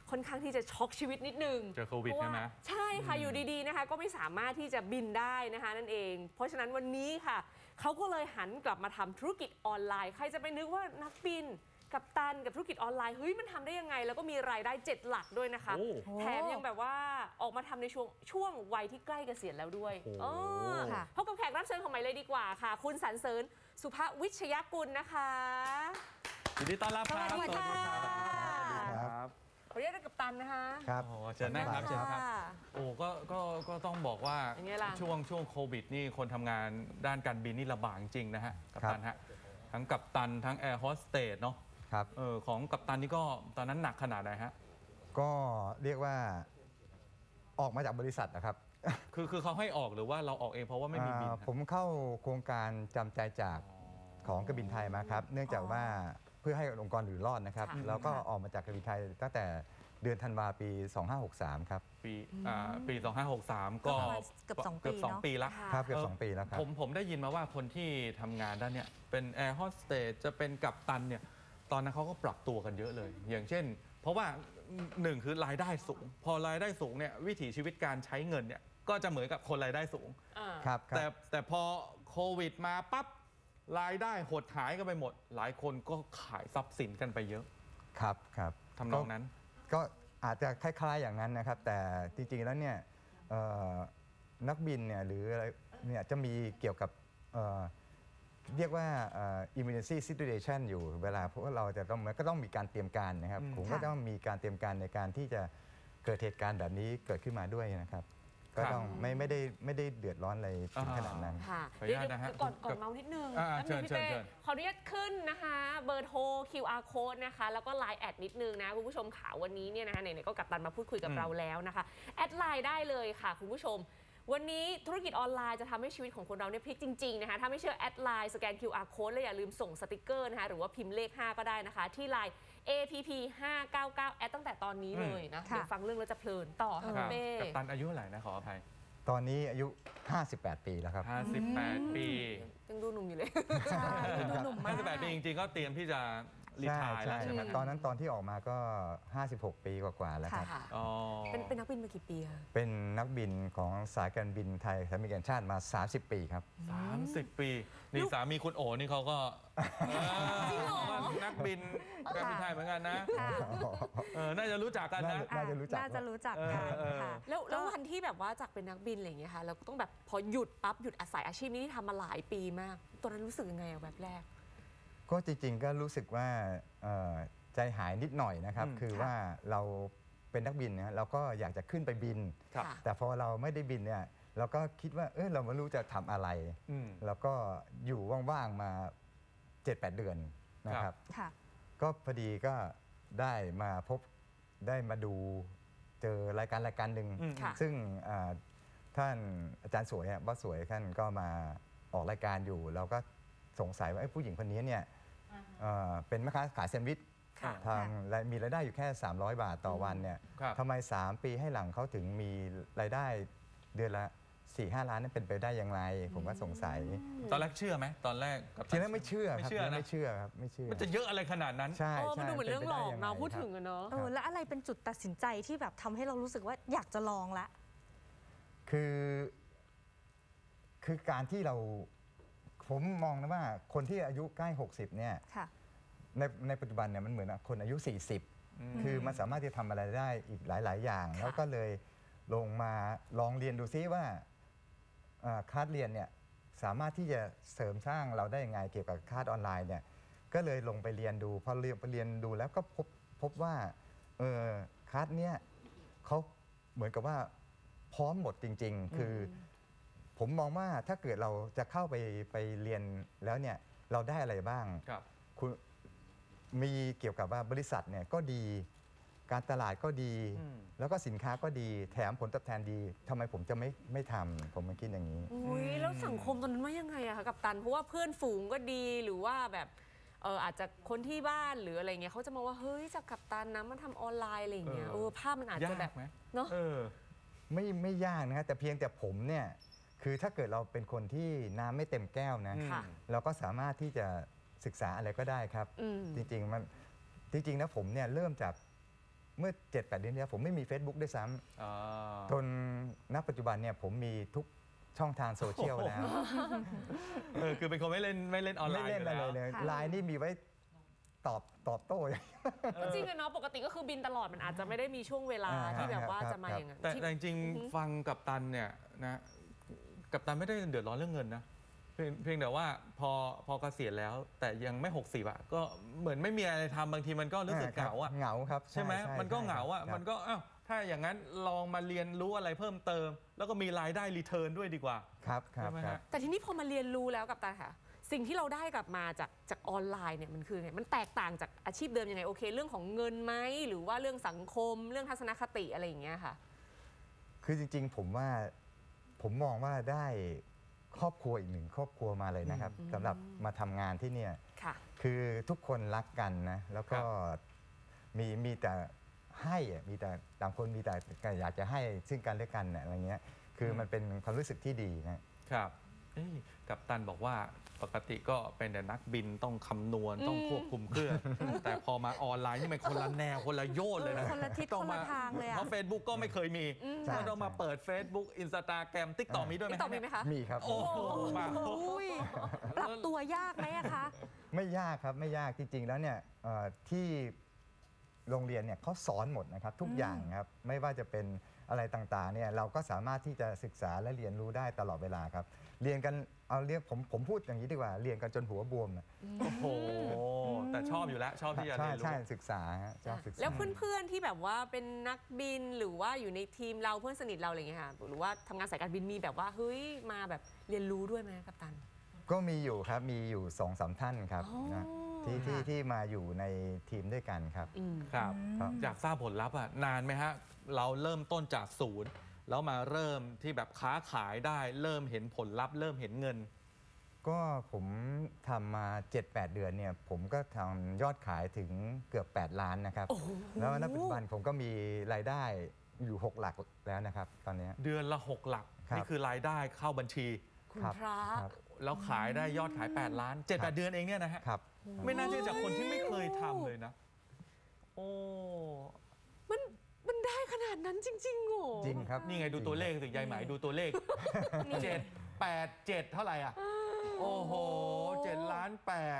ค่อนข้างที่จะช็อกชีวิตนิดนึงเจอโควิดใช่ไหมใช่ค่ะอยู่ดีๆนะคะก็ไม่สามารถที่จะบินได้นะคะนั่นเองเพราะฉะนั้นวันนี้ค่ะเขาก็เลยหันกลับมาทำธุรกิจออนไลน์ใครจะไปนึกว่านักบินกัปตันกับธุรกิจออนไลน์เฮ้ยมันทำได้ยังไงแล้วก็มีรายได้เจ็ดหลักด้วยนะคะแถมยังแบบว่าออกมาทำในช่วงช่วงวัยที่ใกล้เกษียณแล้วด้วยพบกับแขกรับเชิญของใหม่เลยดีกว่าค่ะคุณสรรเสริญสุภวิชยกุลนะคะยินดีต้อนรับครับสวัสดีค่ะครับขอเรียกกัปตันนะคะครับโอ้เชิญนะครับเชิญครับโอ้ก็ก็ก็ต้องบอกว่าช่วงช่วงโควิดนี่คนทำงานด้านการบินนี่ลำบากจริงนะฮะกัปตันฮะทั้งกัปตันทั้งแอร์โฮสเตสเนาะครับเออของกัปตันนี่ก็ตอนนั้นหนักขนาดไหนฮะก็เรียกว่าออกมาจากบริษัทนะครับคือคือเขาให้ออกหรือว่าเราออกเองเพราะว่าไม่มีบินผมเข้าโครงการจำใจจากของการบินไทยมาครับเนื่องจากว่าเพื่อให้องค์กรอยู่รอดนะครับแล้วก็ออกมาจากการบินไทยตั้งแต่เดือนธันวาปีสองห้าหกสามครับปีอ่าปีสองห้าหกสามก็เกือบสองปีเกือบสองปีแล้วครับเกือบสองปีแล้วครับผมผมได้ยินมาว่าคนที่ทำงานด้านเนี้ยเป็นแอร์โฮสเตสจะเป็นกัปตันเนี่ยตอนนั้นเขาก็ปรับตัวกันเยอะเลย อย่างเช่น เพราะว่าหนึ่งคือรายได้สูงพอรายได้สูงเนี่ยวิถีชีวิตการใช้เงินเนี่ยก็จะเหมือนกับคนรายได้สูงครับแต่แต่พอโควิดมาปั๊บรายได้หดหายกันไปหมดหลายคนก็ขายทรัพย์สินกันไปเยอะครับครับทำนองนั้นก็อาจจะคล้ายๆอย่างนั้นนะครับแต่จริงๆแล้วเนี่ยนักบินเนี่ยหรืออะไรเนี่ยจะมีเกี่ยวกับเรียกว่า emergency situation อยู่เวลาเพราะว่าเราจะต้องก็ต้องมีการเตรียมการนะครับผมก็ต้องมีการเตรียมการในการที่จะเกิดเหตุการณ์แบบนี้เกิดขึ้นมาด้วยนะครับก็ต้องไม่ไม่ได้ไม่ได้เดือดร้อนอะไรถึงขนาดนั้นค่ะเดี๋ยวก่อนก่อนเมานิดนึงแล้วพี่เป้ขออนุญาตขึ้นนะคะเบอร์โทร คิว อาร์ Code นะคะแล้วก็ ไลน์ แอดนิดนึงนะคุณผู้ชมข่าววันนี้เนี่ยนะคะไหนๆก็กัปตันมาพูดคุยกับเราแล้วนะคะแอดไลน์ได้เลยค่ะคุณผู้ชมวันนี้ธุรกิจออนไลน์จะทำให้ชีวิตของคนเราเนี่ยพลิกจริงๆนะคะถ้าไม่เชื่อแอดไลน์สแกน คิว อาร์ Code แล้วอย่าลืมส่งสติกเกอร์นะคะหรือว่าพิมพ์เลขห้าก็ได้นะคะที่ไลน์ เอ พี พี ห้าเก้าเก้า แอดตั้งแต่ตอนนี้เลยนะเดี๋ยวฟังเรื่องแล้วจะเพลินต่อค่ะพี่เป้กัปตันอายุเท่าไหร่นะขออภัยตอนนี้อายุห้าสิบแปดปีแล้วครับห้าสิบแปดปียังดูหนุ่มอยู่เลยใช่ดูหนุ่มมากห้าสิบแปดปีจริงๆก็เตรียมที่จะรีไทร์แล้วใช่ไหมตอนนั้นตอนที่ออกมาก็ห้าสิบหกปีกว่าๆแล้วครับเป็นเป็นนักบินมากี่ปีคะเป็นนักบินของสายการบินไทยสายการบินแห่งชาติมาสามสิบปีครับสามสิบปีนี่สามีคุณโอ๋นี่เขาก็นักบินการบินไทยเหมือนกันนะน่าจะรู้จักกันนะน่าจะรู้จักน่าจะรู้จักกันค่ะแล้วแล้ววันที่แบบว่าจากเป็นนักบินอะไรอย่างเงี้ยค่ะเราต้องแบบพอหยุดปั๊บหยุดอาศัยอาชีพนี้ที่ทำมาหลายปีมากตอนนั้นรู้สึกยังไงแบบแรกก็จริงๆก็รู้สึกว่าใจหายนิดหน่อยนะครับคือว่าเราเป็นนักบินเนี่ยเราก็อยากจะขึ้นไปบินแต่พอเราไม่ได้บินเนี่ยเราก็คิดว่าเออเราไม่รู้จะทำอะไรแล้วก็อยู่ว่างๆมา เจ็ดแปด เดือนนะครับก็พอดีก็ได้มาพบได้มาดูเจอรายการรายการหนึ่งซึ่งท่านอาจารย์สวยบ้าสวยท่านก็มาออกรายการอยู่เราก็สงสัยว่าผู้หญิงคนนี้เนี่ยเป็นแม่ค้าขายแซนด์วิชทางมีรายได้อยู่แค่สามร้อยบาทต่อวันเนี่ยทำไมสามปีให้หลังเขาถึงมีรายได้เดือนละ สี่ห้า ล้านนั่นเป็นไปได้อย่างไรผมก็สงสัยตอนแรกเชื่อไหมตอนแรกทีแรกไม่เชื่อครับไม่เชื่อครับไม่เชื่อมันจะเยอะอะไรขนาดนั้นใช่มันดูเหมือนเรื่องหลอกเนาะพูดถึงอะเนาะแล้วอะไรเป็นจุดตัดสินใจที่แบบทำให้เรารู้สึกว่าอยากจะลองละคือคือการที่เราผมมองนะว่าคนที่อายุใกล้หกสิบเนี่ยในในปัจจุบันเนี่ยมันเหมือนคนอายุสี่สิบคือมันสามารถที่จะทำอะไรได้อีกหลายๆอย่างแล้วก็เลยลงมาลองเรียนดูซิว่าคลาสเรียนเนี่ยสามารถที่จะเสริมสร้างเราได้ยังไงเกี่ยวกับคลาสออนไลน์เนี่ยก็เลยลงไปเรียนดูพอเรียนไปเรียนดูแล้วก็พบพบว่าเออคลาสเนี้ยเขาเหมือนกับว่าพร้อมหมดจริงๆคือผมมองว่าถ้าเกิดเราจะเข้าไปไปเรียนแล้วเนี่ยเราได้อะไรบ้างคุณมีเกี่ยวกับว่าบริษัทเนี่ยก็ดีการตลาดก็ดีแล้วก็สินค้าก็ดีแถมผลตอบแทนดีทำไมผมจะไม่ไม่ทำผมไม่คิดอย่างนี้อุ้ยแล้วสังคมตอนนั้นว่ายังไงอะคะกัปตันเพราะว่าเพื่อนฝูงก็ดีหรือว่าแบบเอออาจจะคนที่บ้านหรืออะไรเงี้ยเขาจะมองว่าเฮ้ยจากกัปตันนะมันทำออนไลน์อะไรเงี้ยเออภาพมันอาจจะแบบเนาะไม่ไม่ยากนะแต่เพียงแต่ผมเนี่ยคือถ้าเกิดเราเป็นคนที่น้ำไม่เต็มแก้วนะเราก็สามารถที่จะศึกษาอะไรก็ได้ครับจริงๆมันจริงๆนะผมเนี่ยเริ่มจากเมื่อ เจ็ดแปด เดือนที่แล้วผมไม่มี Facebook ด้วยซ้ำจนณปัจจุบันเนี่ยผมมีทุกช่องทางโซเชียลแล้วเออคือเป็นคนไม่เล่นไม่เล่นออนไลน์ไม่เล่นอะไรเลยไลน์นี่มีไว้ตอบตอบโต้จริงๆเนาะปกติก็คือบินตลอดมันอาจจะไม่ได้มีช่วงเวลาที่แบบว่าจะมาอย่างนั้นแต่จริงๆฟังกัปตันเนี่ยนะกัปตันไม่ได้เดือดร้อนเรื่องเงินนะเพียงแต่ว่าพอพอเกษียณแล้วแต่ยังไม่หกสิบอ่ะก็เหมือนไม่มีอะไรทำบางทีมันก็รู้สึกเหงาอ่ะเหงาครับใช่ไหมมันก็เหงาอ่ะมันก็อ้าวถ้าอย่างนั้นลองมาเรียนรู้อะไรเพิ่มเติมแล้วก็มีรายได้รีเทิร์นด้วยดีกว่าครับครับแต่ทีนี้พอมาเรียนรู้แล้วกัปตันค่ะสิ่งที่เราได้กลับมาจากจากออนไลน์เนี่ยมันคือไงมันแตกต่างจากอาชีพเดิมยังไงโอเคเรื่องของเงินไหมหรือว่าเรื่องสังคมเรื่องทัศนคติอะไรอย่างเงี้ยค่ะคือจริงๆผมว่าผมมองว่าได้ครอบครัวอีกหนึ่งครอบครัวมาเลยนะครับสำหรับมาทำงานที่เนี่ยคือทุกคนรักกันนะแล้วก็มีมีแต่ให้มีแต่ต่างคนมีแต่อยากจะให้ซึ่งกันและกันอะไรเงี้ยคือมันเป็นความรู้สึกที่ดีนะครับกัปตันบอกว่าปกติก็เป็นแต่นักบินต้องคำนวณต้องควบคุมเครื่องแต่พอมาออนไลน์นี่มันคนละแนวคนละโยชน์เลยนะคนละทิศคนละทางเลยอะเพราะ Facebook ก็ไม่เคยมีก็ต้องมาเปิด Facebook Instagram TikTok มีด้วยไหม TikTok มีไหมคะมีครับโอ้โหมาปรับตัวยากไหมอะคะไม่ยากครับไม่ยากจริงๆแล้วเนี่ยที่โรงเรียนเนี่ยเขาสอนหมดนะครับทุกอย่างครับไม่ว่าจะเป็นอะไรต่างๆเนี่ยเราก็สามารถที่จะศึกษาและเรียนรู้ได้ตลอดเวลาครับเรียนกันเอาเรียกผมผมพูดอย่างนี้ดีกว่าเรียนกันจนหัวบวมนะโอ้โหแต่ชอบอยู่แล้วชอบที่จะเรียนรู้ใช่ศึกษาชอบศึกษาแล้วเพื่อนๆที่แบบว่าเป็นนักบินหรือว่าอยู่ในทีมเราเพื่อนสนิทเราอะไรอย่างเงี้ยค่ะหรือว่าทำงานสายการบินมีแบบว่าเฮ้ยมาแบบเรียนรู้ด้วยไหมกัปตันก็มีอยู่ครับมีอยู่สองสามท่านครับนะที่ที่ที่มาอยู่ในทีมด้วยกันครับครับอยากทราบผลลัพธ์อ่ะนานไหมฮะเราเริ่มต้นจากศูนย์แล้วมาเริ่มที่แบบค้าขายได้เริ่มเห็นผลลัพธ์เริ่มเห็นเงินก็ผมทำมา เจ็ดแปด เดือนเนี่ยผมก็ทำยอดขายถึงเกือบแปดล้านนะครับแล้วณปัจจุบันผมก็มีรายได้อยู่หกหลักแล้วนะครับตอนนี้เดือนละหกหลักนี่คือรายได้เข้าบัญชีคุณพระแล้วขายได้ยอดขายแปดล้าน เจ็ดแปด เดือนเองเนี่ยนะฮะไม่น่าเชื่อจากคนที่ไม่เคยทำเลยนะโอ้มันมันได้ขนาดนั้นจริงๆโง่จริงครับนี่ไงดูตัวเลขสิยายหมายดูตัวเลขเจ็ดแปดเจ็ดเท่าไหร่อ่ะโอ้โหเจ็ดล้านแปด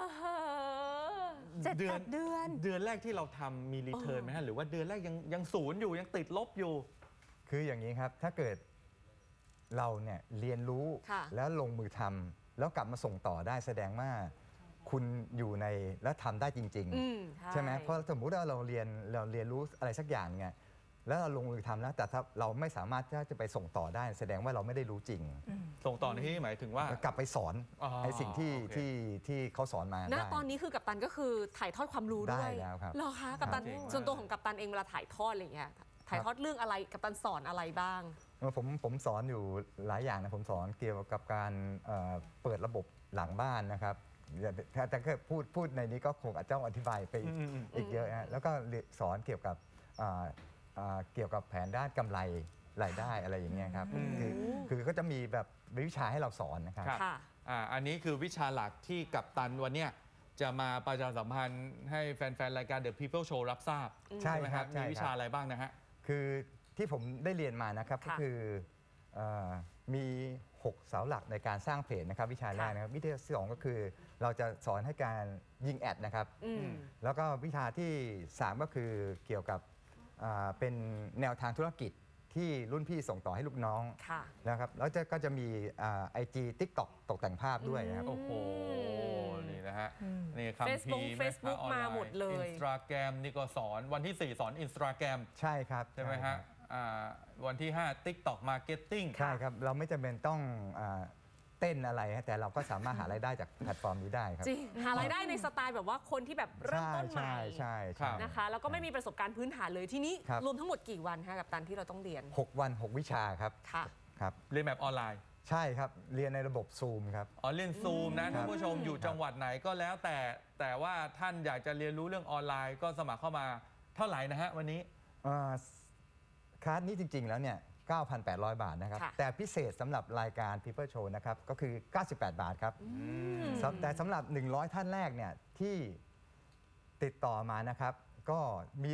เจ็ดแปดเดือนเดือนแรกที่เราทำมีรีเทิร์นไหมฮะหรือว่าเดือนแรกยังยังศูนย์อยู่ยังติดลบอยู่คืออย่างนี้ครับถ้าเกิดเราเนี่ยเรียนรู้แล้วลงมือทำแล้วกลับมาส่งต่อได้แสดงว่าคุณอยู่ในและทำได้จริงๆใช่ไหมเพราะสมมุติว่าเราเรียนเราเรียนรู้อะไรสักอย่างไงแล้วเราลงมือทำแล้วแต่ถ้าเราไม่สามารถที่จะไปส่งต่อได้แสดงว่าเราไม่ได้รู้จริงส่งต่อในที่หมายถึงว่ากลับไปสอนไอ้สิ่งที่ที่ที่เขาสอนมาณตอนนี้คือกัปตันก็คือถ่ายทอดความรู้ด้วยได้แล้วครับเหรอคะกัปตันส่วนตัวของกัปตันเองเวลาถ่ายทอดอะไรอย่างเงี้ยถ่ายทอดเรื่องอะไรกัปตันสอนอะไรบ้างผมผมสอนอยู่หลายอย่างนะผมสอนเกี่ยวกับการเปิดระบบหลังบ้านนะครับแต่ถ้าพูดพูดในนี้ก็คงอาจจะต้องอธิบายไปอีกเยอะนะแล้วก็สอนเกี่ยวกับเกี่ยวกับแผนด้านกำไรรายได้อะไรอย่างเงี้ยครับคือคือก็จะมีแบบวิชาให้เราสอนนะครับอันนี้คือวิชาหลักที่กัปตันวันนี้จะมาประชาสัมพันธ์ให้แฟนๆรายการ The People Show รับทราบใช่ไหมครับมีวิชาอะไรบ้างนะฮะคือที่ผมได้เรียนมานะครับก็คือมีหกเสาหลักในการสร้างเพจนะครับวิชาแรกนะครับวิชาที่สองก็คือเราจะสอนให้การยิงแอดนะครับแล้วก็วิชาที่สามก็คือเกี่ยวกับเป็นแนวทางธุรกิจที่รุ่นพี่ส่งต่อให้ลูกน้องนะครับแล้วก็จะมีไอจีทิกต็อกตกแต่งภาพด้วยนะครับโอ้โหนี่นะฮะนี่คำพี Facebook มาหมดเลยอินสตาแกรมนี่ก็สอนวันที่สี่สอนอินสตาแกรมใช่ครับใช่ไหมฮะวันที่ห้า TikTok Marketing ใช่ครับเราไม่จำเป็นต้องเต้นอะไรแต่เราก็สามารถหารายได้จากแพลตฟอร์มนี้ได้ครับจริงหารายได้ในสไตล์แบบว่าคนที่แบบเริ่มต้นใหม่ใช่ใช่นะคะแล้วก็ไม่มีประสบการณ์พื้นฐานเลยที่นี้รวมทั้งหมดกี่วันคะกับตันที่เราต้องเรียนหกวันหกวิชาครับค่ะครับเรียนแบบออนไลน์ใช่ครับเรียนในระบบซูมครับอ๋อเรียนซูมนะท่านผู้ชมอยู่จังหวัดไหนก็แล้วแต่แต่ว่าท่านอยากจะเรียนรู้เรื่องออนไลน์ก็สมัครเข้ามาเท่าไหร่นะฮะวันนี้คลาสนี้จริงๆแล้วเนี่ย เก้าพันแปดร้อย บาทนะครับแต่พิเศษสำหรับรายการ People Show นะครับก็คือเก้าสิบแปดบาทครับแต่สำหรับหนึ่งร้อยท่านแรกเนี่ยที่ติดต่อมานะครับก็มีสิทธิ์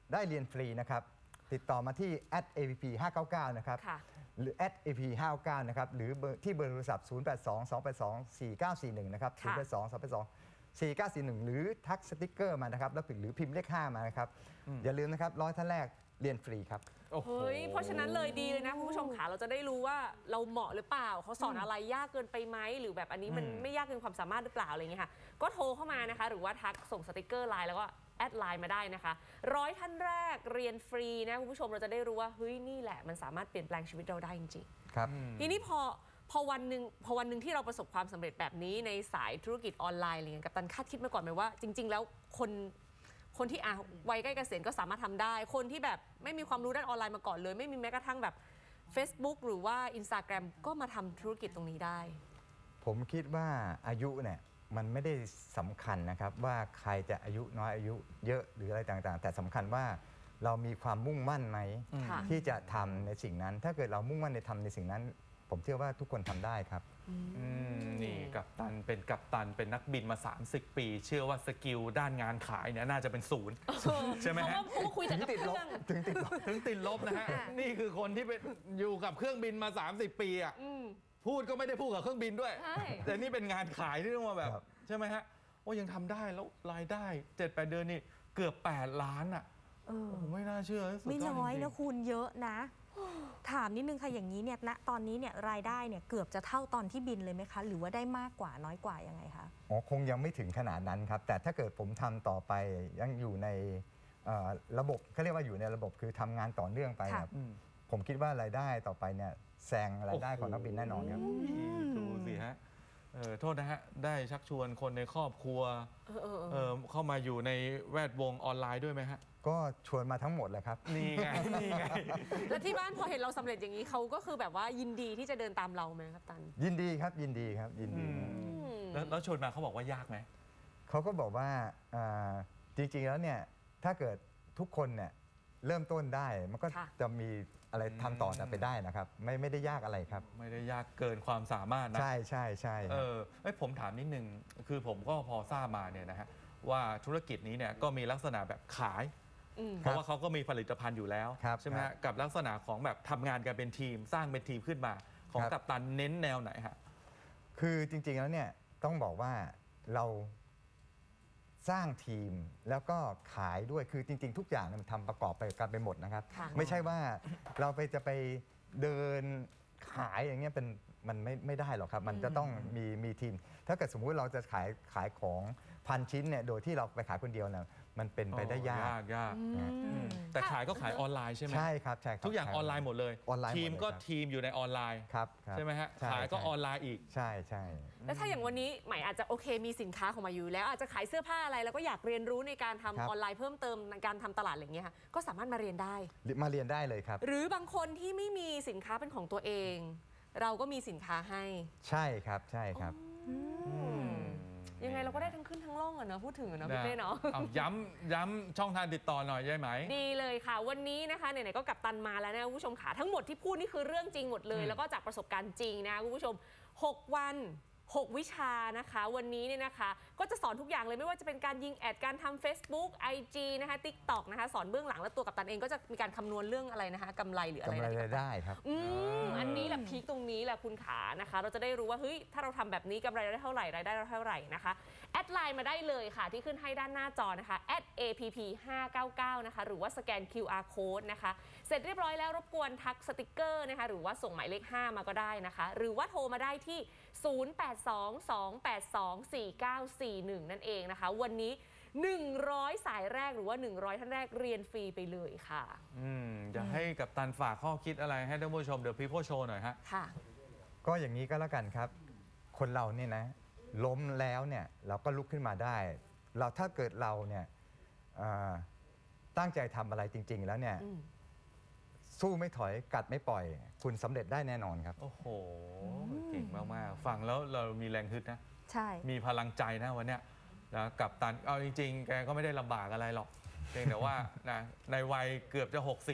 ได้เรียนฟรีนะครับติดต่อมาที่ แอท เอ พี พี ห้าเก้าเก้า นะครับหรือ แอท เอ พี ห้าเก้าเก้า นะครับหรือเบอร์ที่เบอร์โทรศัพท์ ศูนย์ แปด สอง สอง แปด สอง สี่ เก้า สี่ หนึ่ง นะครับ ศูนย์ แปด สอง สอง แปด สอง สี่ เก้า สี่ หนึ่ง หรือทักสติ๊กเกอร์มานะครับแล้วหรือพิมพ์เลขห้ามานะครับอย่าลืมนะครับร้อยท่านแรกเรียนฟรีครับเฮ้ยเพราะฉะนั้นเลยดีเลยนะคุณผู้ชมค่ะเราจะได้รู้ว่าเราเหมาะหรือเปล่าเขาสอนอะไรยากเกินไปไหมหรือแบบอันนี้มันไม่ยากเกินความสามารถหรือเปล่าอะไรอย่างเงี้ยค่ะก็โทรเข้ามานะคะหรือว่าทักส่งสติกเกอร์ไลน์แล้วก็แอดไลน์มาได้นะคะร้อยท่านแรกเรียนฟรีนะคุณผู้ชมเราจะได้รู้ว่าเฮ้ยนี่แหละมันสามารถเปลี่ยนแปลงชีวิตเราได้จริงๆครับทีนี้พอพอวันหนึ่งพอวันหนึ่งที่เราประสบความสำเร็จแบบนี้ในสายธุรกิจออนไลน์อะไรเงี้ยกัปตันคาดคิดมาก่อนไหมว่าจริง ๆ แล้วคนคนที่อ่ะวัยใกล้เกษียณก็สามารถทำได้คนที่แบบไม่มีความรู้ด้านออนไลน์มาก่อนเลยไม่มีแม้กระทั่งแบบ Facebook หรือว่า Instagram ก็มาทำธุรกิจตรงนี้ได้ผมคิดว่าอายุเนี่ยมันไม่ได้สำคัญนะครับว่าใครจะอายุน้อยอายุเยอะหรืออะไรต่างๆแต่สำคัญว่าเรามีความมุ่งมั่นไหมที่จะทำในสิ่งนั้นถ้าเกิดเรามุ่งมั่นในทำในสิ่งนั้นผมเชื่อว่าทุกคนทำได้ครับนี่กัปตันเป็นกัปตันเป็นนักบินมาสามสิบปี เชื่อว่าสกิลด้านงานขายเนี่ยน่าจะเป็นศูนย์ใช่ไหมฮะเพราะว่าคุยแต่กับเครื่องถึงติดลบถึงติดลบนะฮะนี่คือคนที่เป็นอยู่กับเครื่องบินมาสามสิบปีอ่ะพูดก็ไม่ได้พูดกับเครื่องบินด้วยแต่นี่เป็นงานขายที่ต้องมาแบบใช่ไหมฮะโอ้ยังทำได้แล้วรายได้ เจ็ดแปด เดือนนี่เกือบแปดล้านอ่ะผมไม่น่าเชื่อไม่น้อยนะคุณเยอะนะถามนิดนึงค่ะอย่างนี้เนี่ยณตอนนี้เนี่ยรายได้เนี่ยเกือบจะเท่าตอนที่บินเลยไหมคะหรือว่าได้มากกว่าน้อยกว่ายังไงคะอ๋อคงยังไม่ถึงขนาดนั้นครับแต่ถ้าเกิดผมทำต่อไปยังอยู่ในระบบเขาเรียกว่าอยู่ในระบบคือทำงานต่อเนื่องไปครับผมคิดว่ารายได้ต่อไปเนี่ยแซงรายได้ของนักบินแน่นอนครับดูสิฮะโทษนะฮะได้ชักชวนคนในครอบครัวเข้ามาอยู่ในแวดวงออนไลน์ด้วยไหมฮะก็ชวนมาทั้งหมดเลยครับนี่ไงนี่ไงแล้วที่บ้านพอเห็นเราสำเร็จอย่างนี้เขาก็คือแบบว่ายินดีที่จะเดินตามเราไหมครับตันยินดีครับยินดีครับยินดีแล้วชวนมาเขาบอกว่ายากไหมเขาก็บอกว่าจริงๆแล้วเนี่ยถ้าเกิดทุกคนเนี่ยเริ่มต้นได้มันก็จะมีอะไรทำต่อไปได้นะครับไม่ไม่ได้ยากอะไรครับไม่ได้ยากเกินความสามารถนะใช่ใช่ใช่เออผมถามนิดนึงคือผมก็พอทราบมาเนี่ยนะฮะว่าธุรกิจนี้เนี่ยก็มีลักษณะแบบขายเพราะว่าเขาก็มีผลิตภัณฑ์อยู่แล้วใช่ไหมฮะกับลักษณะของแบบทำงานกันเป็นทีมสร้างเป็นทีมขึ้นมาของกัปตันเน้นแนวไหนฮะคือจริงๆแล้วเนี่ยต้องบอกว่าเราสร้างทีมแล้วก็ขายด้วยคือจริงๆทุกอย่างมันทำประกอบไปกันไปหมดนะครับไม่ใช่ว่าเราไปจะไปเดินขายอย่างเงี้ยเป็นมันไม่ไม่ได้หรอกครับมันจะต้องมีมีทีมถ้าเกิดสมมุติเราจะขายขายของพันชิ้นเนี่ยโดยที่เราไปขายคนเดียวเนี่ยมันเป็นไปได้ยากยากยากแต่ขายก็ขายออนไลน์ใช่ไหมใช่ครับใช่ทุกอย่างออนไลน์หมดเลยออนไลน์ทีมก็ทีมอยู่ในออนไลน์ครับใช่ไหมฮะขายก็ออนไลน์อีกใช่ใช่แล้วถ้าอย่างวันนี้ใหม่อาจจะโอเคมีสินค้าของมาอยู่แล้วอาจจะขายเสื้อผ้าอะไรแล้วก็อยากเรียนรู้ในการทำออนไลน์เพิ่มเติมในการทำตลาดอะไรอย่างเงี้ยค่ะก็สามารถมาเรียนได้มาเรียนได้เลยครับหรือบางคนที่ไม่มีสินค้าเป็นของตัวเองเราก็มีสินค้าให้ใช่ครับใช่ครับยังไงเราก็ได้ทั้งขึ้นทั้งล่องอะเนาะพูดถึงอะเนาะพี่เป้เนาะย้ำย้ำช่องทางติดต่อหน่อยได้ไหมดีเลยค่ะวันนี้นะคะไหนๆก็กัปตันมาแล้วนะคุณผู้ชมค่ะทั้งหมดที่พูดนี่คือเรื่องจริงหมดเลยแล้วก็จากประสบการณ์จริงนะคุณผู้ชมหกวันหกวิชานะคะวันนี้เนี่ยนะคะก็จะสอนทุกอย่างเลยไม่ว่าจะเป็นการยิงแอดการทำ Facebook ไอ จี นะคะ ติ๊กต็อก นะคะสอนเบื้องหลังแล้วตัวกัปตันเองก็จะมีการคำนวณเรื่องอะไรนะคะกำไรหรืออะไรกำไรได้ครับอืมอันนี้แหละพีคตรงนี้แหละคุณขานะคะเราจะได้รู้ว่าเฮ้ยถ้าเราทำแบบนี้กำไรได้เท่าไหร่รายได้เราเท่าไหร่นะคะแอดไลน์มาได้เลยค่ะที่ขึ้นให้ด้านหน้าจอนะคะ แอท เอ พี พี ห้าเก้าเก้า นะคะหรือว่าสแกน คิว อาร์ Code นะคะเสร็จเรียบร้อยแล้วรบกวนทักสติกเกอร์นะคะหรือว่าส่งหมายเลขห้ามาก็ได้นะคะหรือว่าโทรมาได้ที่ศูนย์ แปด สอง สอง แปด สอง สี่ เก้า สี่ หนึ่งนั่นเองนะคะวันนี้หนึ่งร้อยสายแรกหรือว่าหนึ่งร้อยท่านแรกเรียนฟรีไปเลยค่ะอืมจะให้กัปตันฝากข้อคิดอะไรให้ท่านผู้ชมเดี๋ยวพี่พ่อโชว์หน่อยฮะค่ะก็อย่างนี้ก็แล้วกันครับคนเราเนี่ยนะล้มแล้วเนี่ยเราก็ลุกขึ้นมาได้เราถ้าเกิดเราเนี่ยตั้งใจทำอะไรจริงๆแล้วเนี่ยสู้ไม่ถอยกัดไม่ปล่อยคุณสำเร็จได้แน่นอนครับโอ้โหเก่งมากๆฟังแล้วเรามีแรงฮึดนะใช่มีพลังใจนะวันเนี้ยนะกัปตันเอาจริงๆแกก็ไม่ได้ลำบากอะไรหรอกเพียงแต่ว่านะในวัยเกือบจะหกสิบอ่ะ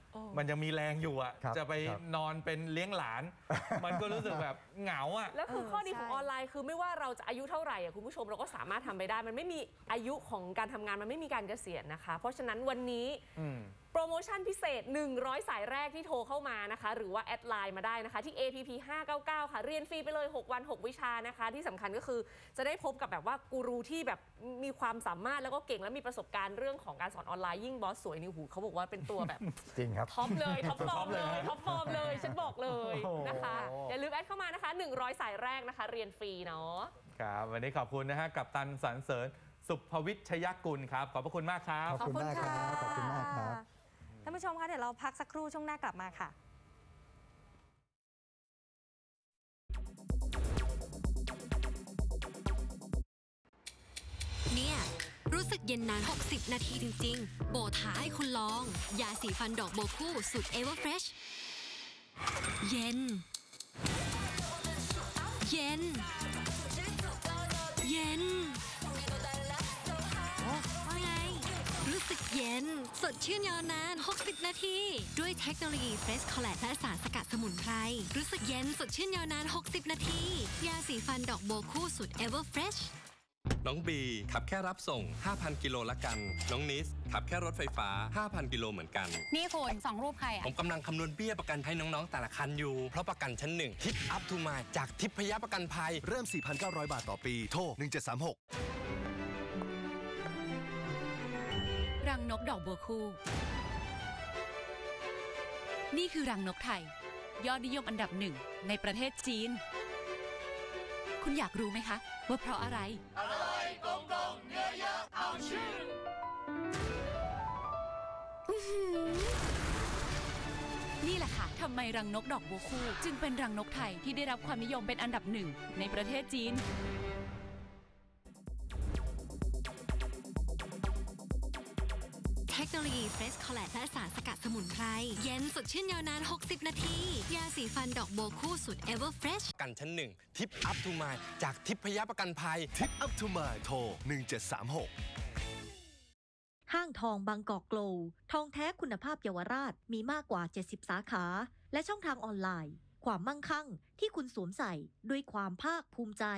มันยังมีแรงอยู่อ่ะครับจะไปครับนอนเป็นเลี้ยงหลาน มันก็รู้สึกแบบเหงาอ่ะแล้วคือข้อดีของออนไลน์คือไม่ว่าเราจะอายุเท่าไหร่อ่ะคุณผู้ชมเราก็สามารถทำไปได้ มันไม่มีอายุของการทำงานมันไม่มีการเกษียณนะคะ เพราะฉะนั้นวันนี้โปรโมชั่นพิเศษหนึ่งร้อยสายแรกที่โทรเข้ามานะคะหรือว่าแอดไลน์มาได้นะคะที่ เอ พี พี ห้าเก้าเก้า ค่ะเรียนฟรีไปเลยหกวันหกวิชานะคะที่สำคัญก็คือจะได้พบกับแบบว่ากูรูที่แบบมีความสามารถแล้วก็เก่งและมีประสบการณ์เรื่องของการสอนออนไลน์ยิ่งบอสสวยนิวหูเขาบอกว่าเป็นตัวแบบจริงครับท็อปเลยท็อปฟอร์มเลยท็อปฟอร์มเลยฉันบอกเลยนะคะอย่าลืมแอดเข้ามานะคะหนึ่งร้อยสายแรกนะคะเรียนฟรีเนาะครับวันนี้ขอบคุณนะฮะกับตันสรรเสริญสุภวิชยกุลครับขอบพระคุณมากครับขอบคุณมากครับขอบคุณมากครับท่านผู้ชมคะเดี๋ยวเราพักสักครู่ช่วงหน้ากลับมาค่ะเนี่ยรู้สึกเย็นนานหกสิบนาทีจริงๆ โบท้าให้คุณลอง ยาสีฟันดอกโบคู่สูตร Everfresh เย็น เย็น เย็นว่าไง รู้สึกเย็น สดชื่นยาวนาน หกสิบ นาที ด้วยเทคโนโลยี Fresh Collect และสารสกัดสมุนไพร รู้สึกเย็น สดชื่นยาวนาน หกสิบ นาที ยาสีฟันดอกโบคู่สูตร Everfresh น้องบีขับแค่รับส่ง ห้าพัน กิโลละกัน น้องนิสขับแค่รถไฟฟ้า ห้าพัน กิโลเหมือนกันนี่คุณสองรูปใครอ่ะผมกำลังคำนวณเบี้ยประกันให้น้องๆแต่ละคันอยู่ เพราะประกันชั้นหนึ่งทิปอัพทูมาจากทิพยประกันภัยเริ่ม สี่พันเก้าร้อย บาทต่อปี โทร หนึ่งเจ็ดสามหกรังนกดอกบัวคู่ นี่คือรังนกไทย ยอดนิยมอันดับหนึ่งในประเทศจีน คุณอยากรู้ไหมคะ ว่าเพราะอะไรอร่อยกลมกล่อมเนื้อเยอะเอาชื่อนี่แหละค่ะทำไมรังนกดอกบัวคู่ จึงเป็นรังนกไทยที่ได้รับความนิยมเป็นอันดับหนึ่งในประเทศจีนเทคโนโลยี Fresh Collect และสารสกัดสมุนไพร เย็นสดชื่นยาวนาน หกสิบ นาที ยาสีฟันดอกโบคู่สูตร Everfresh ประกันชั้นหนึ่งทิปอัพทูมาจากทิพยประกันภัยทิปอัพทูมาโทร หนึ่งเจ็ดสามหกห้างทองบางกอกโกลว์ทองแท้คุณภาพเยาวราชมีมากกว่า เจ็ดสิบ สาขา และช่องทางออนไลน์ ความมั่งคั่งที่คุณสวมใส่ด้วยความภาคภูมิใจ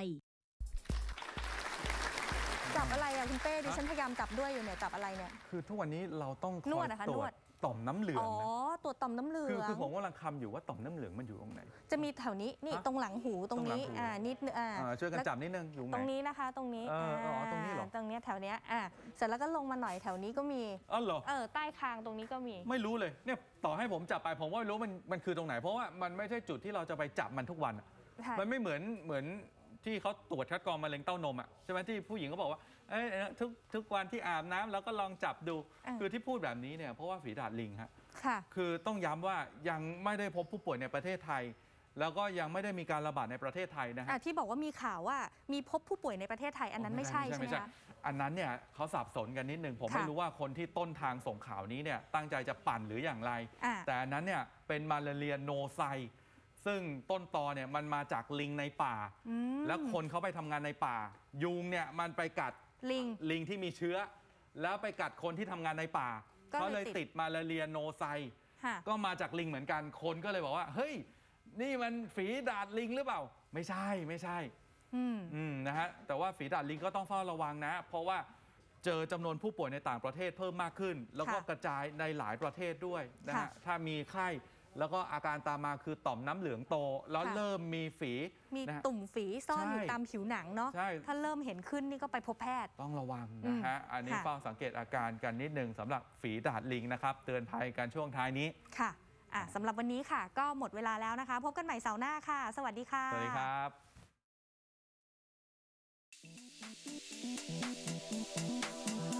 จับอะไรอะคุณเป้ดิฉันพยายามจับด้วยอยู่เนี่ยจับอะไรเนี่ยคือทุกวันนี้เราต้องคนอวย ดนะคะตรนววจดต่อมน้ำเหลืองอ๋อนะตัวต่อมน้ำเหลืคือองคือผมกำลังคำอยู่ว่าต่อมน้ำเหลืองมันอยู่ตรงไหนจะมีแถวนี้นี่ฮะตรงหลังหูตรงนี้ตรงหลังหูอ่านิดนึงอ่าอ่าช่วยกันจับนิดนึงอยู่ไหนตรงนี้นะคะตรงนี้เอออ๋อตรงนี้เหรอตรงเนี้ยแถวเนี้ยอ่าเสร็จแล้วก็ลงมาหน่อยแถวนี้ก็มีอ๋อเหรอเออใต้คางตรงนี้ก็มีไม่รู้เลยเนี่ยต่อให้ผมจับไปผมก็ไม่รู้มันมันคือตรงไหน เพราะว่ามันไม่ใช่จุดที่เราจะไปจับมันทุกวันอะใช่มันไม่เหมือนเหมือนที่เขาตรวจคัดกรองมะเร็งเต้านมอ่ะใช่ไหมที่ผู้หญิงก็บอกว่าเอ้ยทุกทุกวันที่อาบน้ำแล้วก็ลองจับดู คือที่พูดแบบนี้เนี่ยเพราะว่าฝีดาษลิงฮะค่ะคือต้องย้ำว่ายังไม่ได้พบผู้ป่วยในประเทศไทย แล้วก็ยังไม่ได้มีการระบาดในประเทศไทยนะฮะอ่ะที่บอกว่ามีข่าวว่ามีพบผู้ป่วยในประเทศไทยอันนั้นไม่ใช่ใช่ไหมคะอันนั้นเนี่ยเขาสับสนกันนิดนึงผมค่ะไม่รู้ว่าคนที่ต้นทางส่งข่าวนี้เนี่ยตั้งใจจะปั่นหรืออย่างไรอ่ะแต่อันนั้นเนี่ยเป็นมาลาเรียโนไซซึ่งต้นตอเนี่ยมันมาจากลิงในป่าอืมแล้วคนเขาไปทำงานในป่า ยุงเนี่ยมันไปกัดลิงลิงที่มีเชื้อ แล้วไปกัดคนที่ทำงานในป่าก็เลยเขาเลยติดติดมาลาเรียโนไซค่ะก็มาจากลิงเหมือนกันคนก็เลยบอกว่าเฮ้ยนี่มันฝีดาษลิงหรือเปล่า ไม่ใช่ไม่ใช่อืมอืมนะฮะแต่ว่าฝีดาษลิงก็ต้องเฝ้าระวังนะ เพราะว่าเจอจำนวนผู้ป่วยในต่างประเทศเพิ่มมากขึ้น แล้วก็ค่ะกระจายในหลายประเทศด้วยนะค่ะฮะถ้ามีไข้แล้วก็อาการตามมาคือต่อมน้ำเหลืองโต แล้วค่ะเริ่มมีฝีมีนะฮะตุ่มฝีซ่อนอยู่ใช่ตามผิวหนังเนาะใช่ถ้าเริ่มเห็นขึ้นนี่ก็ไปพบแพทย์ต้องระวังนะฮะอืมอันนี้ค่ะเฝ้าสังเกตอาการกันนิดหนึ่งสำหรับฝีดาษลิงนะครับ เตือนภัยกันช่วงท้ายนี้ค่ะอ่ะสำหรับวันนี้ค่ะ ก็หมดเวลาแล้วนะคะ พบกันใหม่เสาร์หน้าค่ะ สวัสดีค่ะสวัสดีครับเ